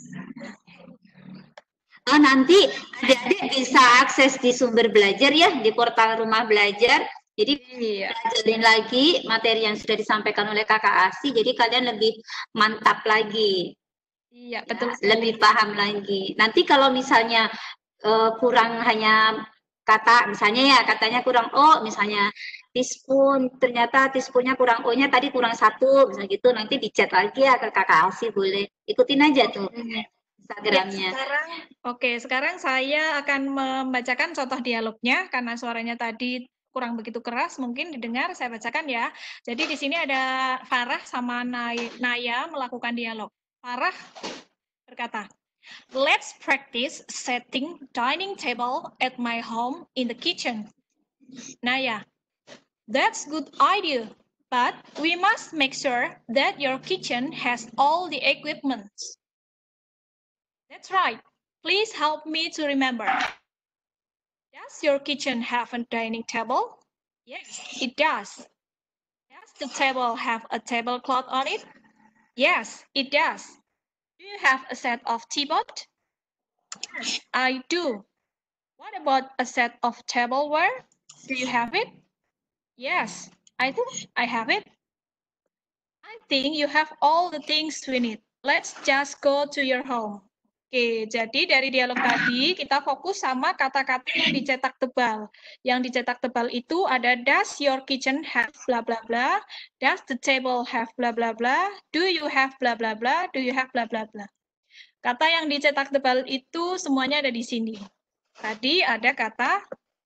Oh, nanti adik-adik bisa akses di sumber belajar ya, di portal Rumah Belajar. Jadi belajarin lagi materi yang sudah disampaikan oleh Kakak Asi, jadi kalian lebih mantap lagi. Iya, betul. Lebih paham lagi. Nanti kalau misalnya kurang hanya kata, misalnya ya katanya kurang O, misalnya teaspoon, ternyata teaspoonnya kurang O-nya tadi kurang 1, misalnya gitu, nanti dicat lagi ya ke Kakak Asi, boleh. Ikutin aja tuh Instagramnya. Sekarang saya akan membacakan contoh dialognya, karena suaranya tadi kurang begitu keras, mungkin didengar, saya bacakan ya. Jadi di sini ada Farah sama Naya melakukan dialog. Farah berkata, "Let's practice setting dining table at my home in the kitchen." Naya, "That's good idea, but we must make sure that your kitchen has all the equipment." That's right. Please help me to remember. Does your kitchen have a dining table? Yes, it does. Does the table have a tablecloth on it? Yes, it does. Do you have a set of teapot? Yes, I do. What about a set of tableware? Do you have it? Yes, I think I have it. I think you have all the things we need. Let's just go to your home. Jadi dari dialog tadi kita fokus sama kata-kata yang dicetak tebal. Yang dicetak tebal itu ada does your kitchen have bla bla bla, does the table have bla bla bla, do you have bla bla bla, do you have bla bla bla. Kata yang dicetak tebal itu semuanya ada di sini. Tadi ada kata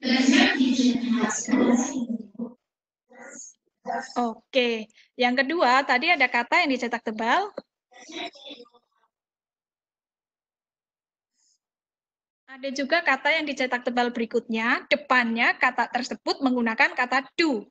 yang kedua tadi ada kata yang dicetak tebal. Ada juga kata yang dicetak tebal berikutnya, depannya kata tersebut menggunakan kata do.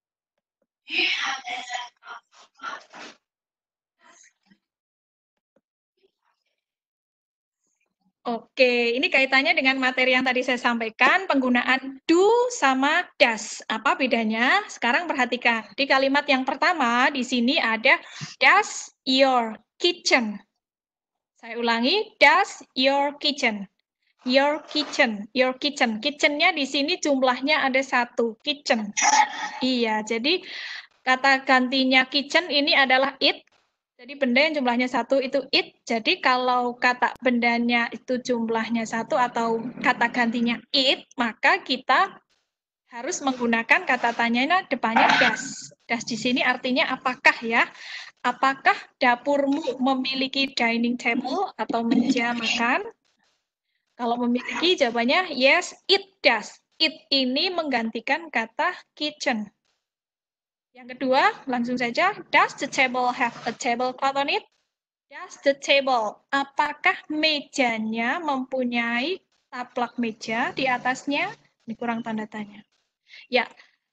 Ini kaitannya dengan materi yang tadi saya sampaikan, penggunaan do sama does. Apa bedanya? Sekarang perhatikan. Di kalimat yang pertama, di sini ada does your kitchen. Saya ulangi, does your kitchen. your kitchen. Your kitchen. Kitchen-nya di sini jumlahnya ada 1. Kitchen. Iya, jadi kata gantinya kitchen ini adalah it. Jadi benda yang jumlahnya 1 itu it. Jadi kalau kata bendanya itu jumlahnya 1 atau kata gantinya it, maka kita harus menggunakan kata tanyanya depannya does. Does di sini artinya apakah ya? Apakah dapurmu memiliki dining table atau meja makan? Kalau memiliki jawabannya yes, it does. It ini menggantikan kata kitchen. Yang kedua, langsung saja, does the table have a tablecloth on it? Does the table, apakah mejanya mempunyai taplak meja di atasnya? Ini kurang tanda tanya. Ya,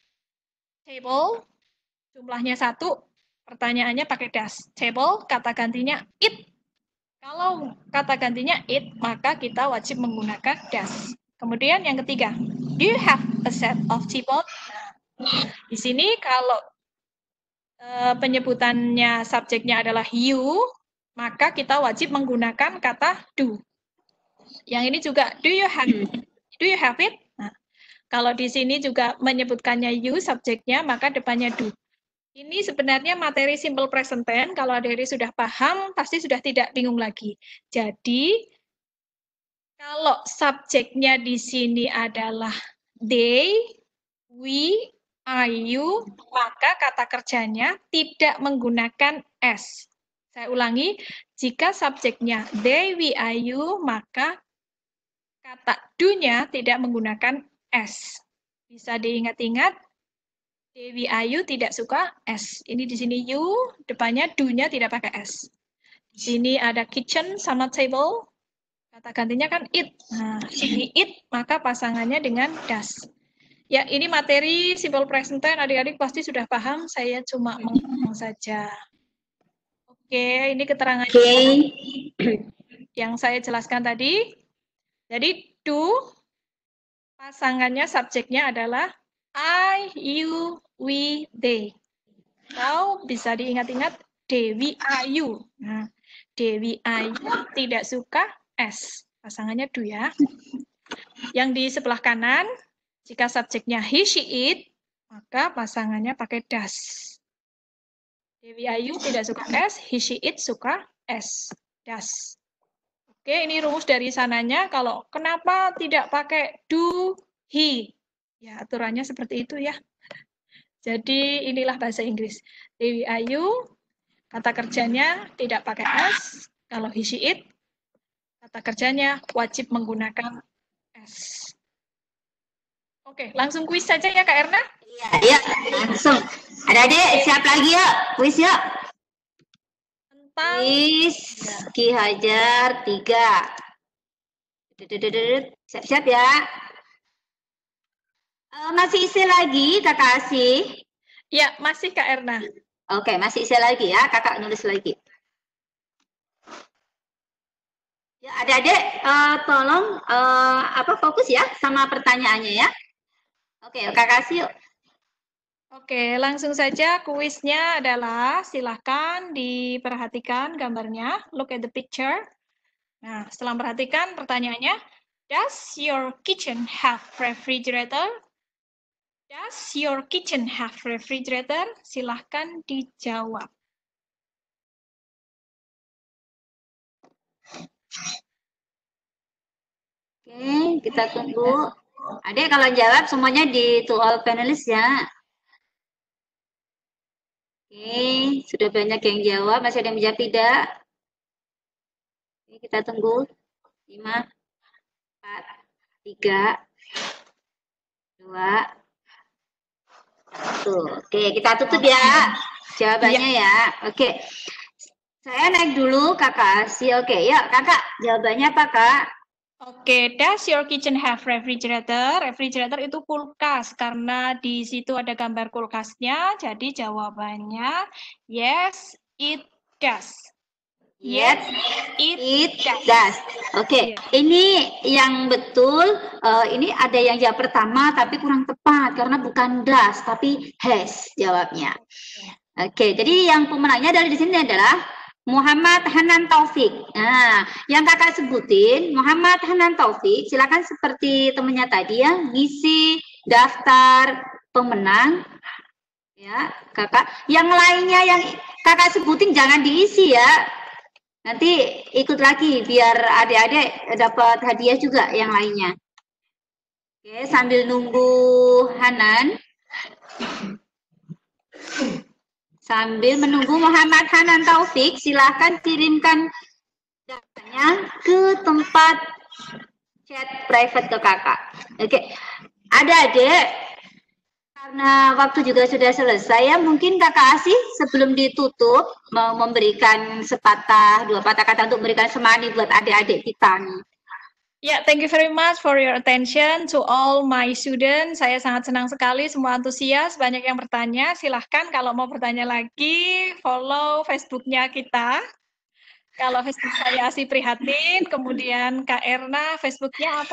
table, jumlahnya 1, pertanyaannya pakai does. Table, kata gantinya it. Kalau kata gantinya it, maka kita wajib menggunakan does. Kemudian yang ketiga, do you have a set of teapot? Nah, di sini kalau penyebutannya subjeknya adalah you, maka kita wajib menggunakan kata do. Yang ini juga do you have it? Nah, kalau di sini juga menyebutkannya you subjeknya, maka depannya do. Ini sebenarnya materi simple present tense. Kalau adik-adik sudah paham, pasti sudah tidak bingung lagi. Jadi kalau subjeknya di sini adalah they, we, are you, maka kata kerjanya tidak menggunakan s. Saya ulangi, jika subjeknya they, we, are you, maka kata do-nya tidak menggunakan s. Bisa diingat-ingat, they, we, are you tidak suka s. Ini di sini you, depannya do-nya tidak pakai s. Di sini ada kitchen sama table, kata gantinya kan it. Nah, sini it, maka pasangannya dengan does. Ya, ini materi simple present tense, adik-adik pasti sudah paham, saya cuma mengulang saja. Oke, ini keterangannya yang saya jelaskan tadi. Jadi, do, pasangannya subjeknya adalah I, you, we, they. Atau bisa diingat-ingat, they, we, are you. Nah, they, we, are you tidak suka s. Pasangannya do ya. Yang di sebelah kanan, jika subjeknya he, she, it, maka pasangannya pakai does. Dewi Ayu tidak suka s, he, she, it suka s, does. Oke, ini rumus dari sananya. Kalau kenapa tidak pakai do, he? Ya, aturannya seperti itu ya. Jadi inilah bahasa Inggris. Dewi Ayu, kata kerjanya tidak pakai s. Kalau he, she, it, kata kerjanya wajib menggunakan s. Oke, langsung kuis saja ya Kak Erna? Iya, langsung. Adik-adik, siap lagi yuk, kuis yuk. Tentang Kuis, Ki Hajar 3. Siap-siap ya. Masih isi lagi, Kakak Asih? ya, masih Kak Erna. Oke, masih isi lagi ya, Kakak nulis lagi. Ya, adik-adik, tolong fokus ya sama pertanyaannya ya. Oke, Kakak Asih yuk. Oke, langsung saja kuisnya adalah silahkan diperhatikan gambarnya. Look at the picture. Nah, setelah perhatikan pertanyaannya, does your kitchen have refrigerator? Does your kitchen have refrigerator? Silahkan dijawab. Oke, kita tunggu. Adik kalau jawab semuanya di to all panelists ya. Oke, sudah banyak yang jawab. Masih ada yang menjawab tidak? Oke, kita tunggu. 5, 4, 3, 2, 1. Oke, kita tutup ya jawabannya ya. Oke, saya naik dulu Kakak Asih. Oke, yuk Kakak, jawabannya apa Kak? Oke, does your kitchen have refrigerator? Refrigerator itu kulkas, karena di situ ada gambar kulkasnya, jadi jawabannya yes, it does. Yes, it does. Oke, ini yang betul. Ini ada yang jawab pertama, tapi kurang tepat karena bukan does, tapi has jawabnya. Oke, jadi yang pemenangnya dari di sini adalah Muhammad Hanan Taufik. Nah, yang kakak sebutin Muhammad Hanan Taufik, silakan seperti temennya tadi ya, ngisi daftar pemenang ya, kakak. Yang lainnya yang kakak sebutin jangan diisi ya. Nanti ikut lagi biar adik-adik dapat hadiah juga yang lainnya. Oke, sambil nunggu Hanan. Sambil menunggu Muhammad Hanan Taufik, silahkan kirimkan datanya ke tempat chat private ke kakak. Oke, adik-adik, karena waktu juga sudah selesai ya, mungkin kakak Asih sebelum ditutup mau memberikan sepatah, dua patah kata untuk memberikan semangat buat adik-adik kita nih. Ya, thank you very much for your attention to all my students. Saya sangat senang sekali semua antusias, banyak yang bertanya. Silahkan kalau mau bertanya lagi, follow Facebook-nya kita. Kalau Facebook saya Asih Prihatin, kemudian Kak Erna, Facebook-nya apa?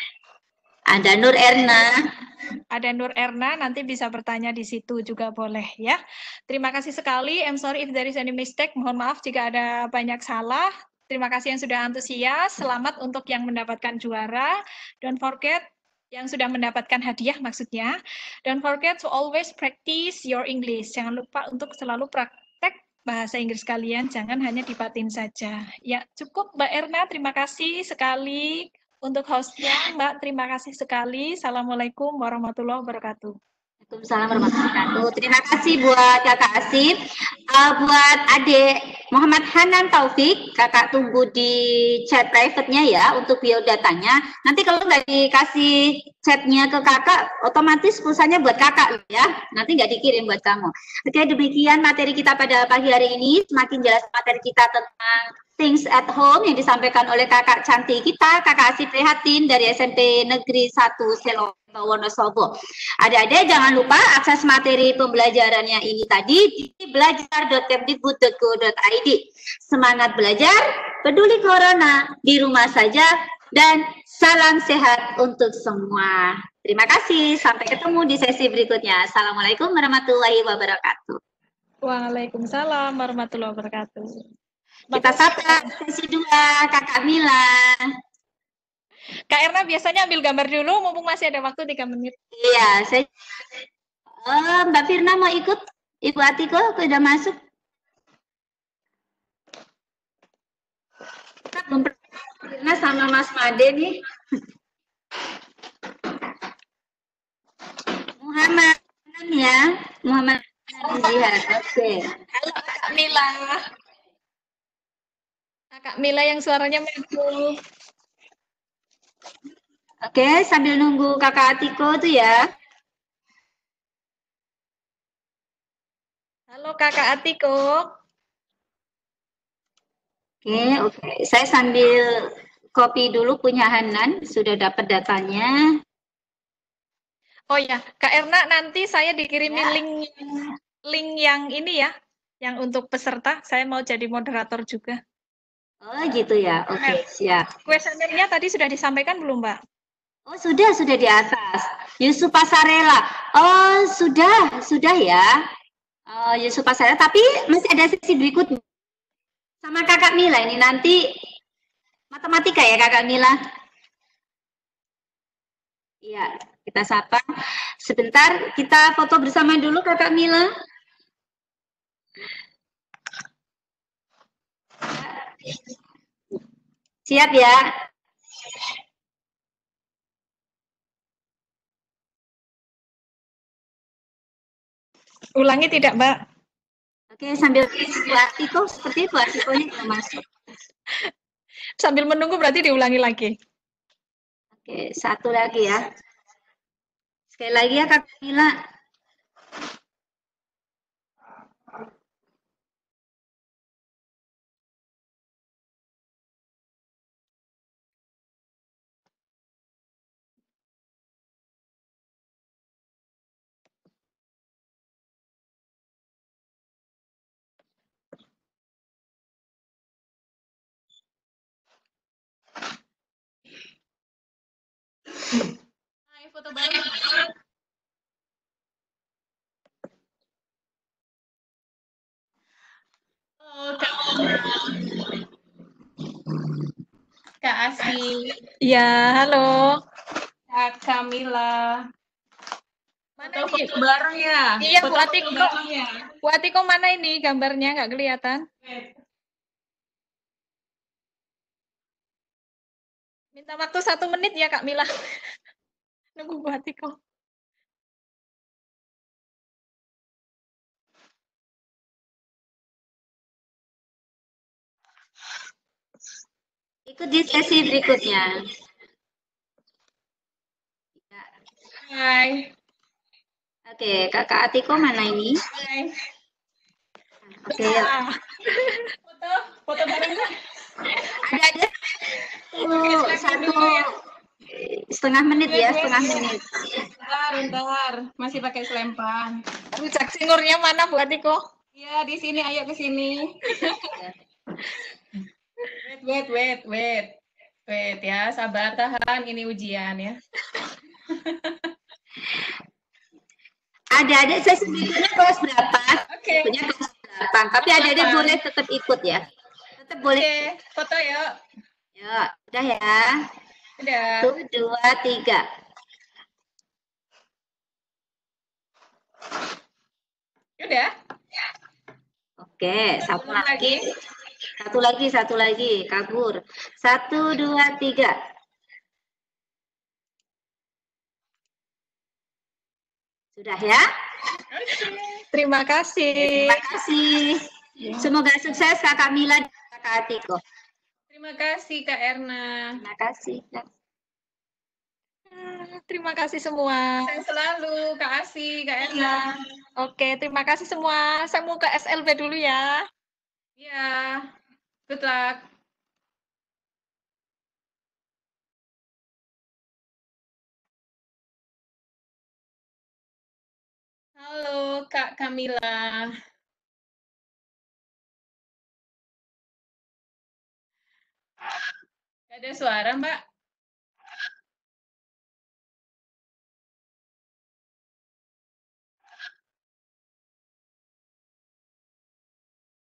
Ada Nur Erna. Ada Nur Erna, nanti bisa bertanya di situ juga boleh ya. Terima kasih sekali. I'm sorry if there is any mistake. Mohon maaf jika ada banyak salah. Terima kasih yang sudah antusias. Selamat untuk yang mendapatkan juara. Don't forget yang sudah mendapatkan hadiah maksudnya. Don't forget to always practice your English. Jangan lupa untuk selalu praktek bahasa Inggris kalian. Jangan hanya dipatin saja. Ya, cukup Mbak Erna. Terima kasih sekali. Untuk hostnya, Mbak, terima kasih sekali. Assalamualaikum warahmatullahi wabarakatuh. Waalaikumsalam warahmatullahi wabarakatuh. Terima kasih buat kakak Asif. Buat adik Muhammad Hanan Taufik, kakak tunggu di chat private-nya ya untuk biodatanya. Nanti kalau nggak dikasih chatnya ke kakak, otomatis pulsanya buat kakak ya. Nanti nggak dikirim buat kamu. Oke, demikian materi kita pada pagi hari ini. Semakin jelas materi kita tentang things at home yang disampaikan oleh kakak cantik kita, kakak Asif Prihatin dari SMP Negeri 1 Selo Wonosobo. Adik-adik jangan lupa akses materi pembelajarannya ini tadi di belajar.kemdikbud.go.id. Semangat belajar, peduli corona, di rumah saja, dan salam sehat untuk semua. Terima kasih, sampai ketemu di sesi berikutnya. Assalamualaikum warahmatullahi wabarakatuh. Waalaikumsalam warahmatullahi wabarakatuh. Kita sapa sesi 2, Kakak Mila. Kak Erna biasanya ambil gambar dulu, mumpung masih ada waktu 3 menit. Iya, saya Mbak Firna mau ikut? Ibu Atiko sudah masuk? Kita belum Firna sama Mas Made nih. Muhammad ya, Muhammad lihat. Oke. Halo Kak Mila. Kak Mila yang suaranya merdu. Oke, sambil nunggu Kakak Atiko tuh ya. Halo Kakak Atiko. Oke. Saya sambil copy dulu punya Hanan, sudah dapat datanya. Oh ya, Kak Erna nanti saya dikirimin link yang ini ya, yang untuk peserta. Saya mau jadi moderator juga. Oh gitu ya, oke siap. Kuesionernya tadi sudah disampaikan belum Mbak? Oh sudah di atas. Yusuf Pasarela. Oh sudah ya. Oh, Yusuf Pasarela. Tapi masih ada sesi berikutnya. Sama Kakak Mila ini nanti matematika ya Kakak Mila. Iya, kita sapa. Sebentar, kita foto bersama dulu Kakak Mila. Siap ya. Ulangi tidak, Mbak? Oke, sambil Bu Atiko, seperti Bu Atikonya sudah masuk. Sambil menunggu berarti diulangi lagi. Oke, satu lagi ya. Sekali lagi ya Kak Mila. Hai, foto baru. Oh, Asi, Ya, halo. Kak Kamila. Mana Foto nih? bareng ya? Iya, Bu Foto-foto Atiko. bareng ya? Bu Atiko mana ini gambarnya? Nggak kelihatan. Minta waktu 1 menit ya, Kak Mila. Nunggu Bu Atiko. Ikut di sesi berikutnya. Hai. Oke, Kakak Atiko mana ini? Hai. Oke, yuk. Foto bareng. Ada satu setengah menit ya, setengah menit. Bentar. Masih pakai selempang. Rujak cingur-nya mana, Bu Atiko? Iya, di sini, ayo ke sini. Wait ya, sabar, tahan. Ini ujian ya. Adik-adik sesi berikutnya kelas berapa? Oke. Berikutnya kelas 8. Tapi adik-adik boleh tetap ikut ya. Tetap boleh. Oke, foto yuk. Yuk, udah ya. Udah. 1, 2, 3. Udah. Oke, satu lagi. Satu lagi. Kabur. 1, 2, 3. Sudah ya? Terima kasih. Terima kasih. Semoga sukses Kakak Mila dan Kakak Atiko. Terima kasih Kak Erna. Terima kasih. Terima kasih semua. Sukses selalu Kak Asi, Kak Erna. Oke, terima kasih semua. Saya mau ke SLB dulu ya. Iya. Good luck. Halo Kak Kamila. Gak ada suara Mbak?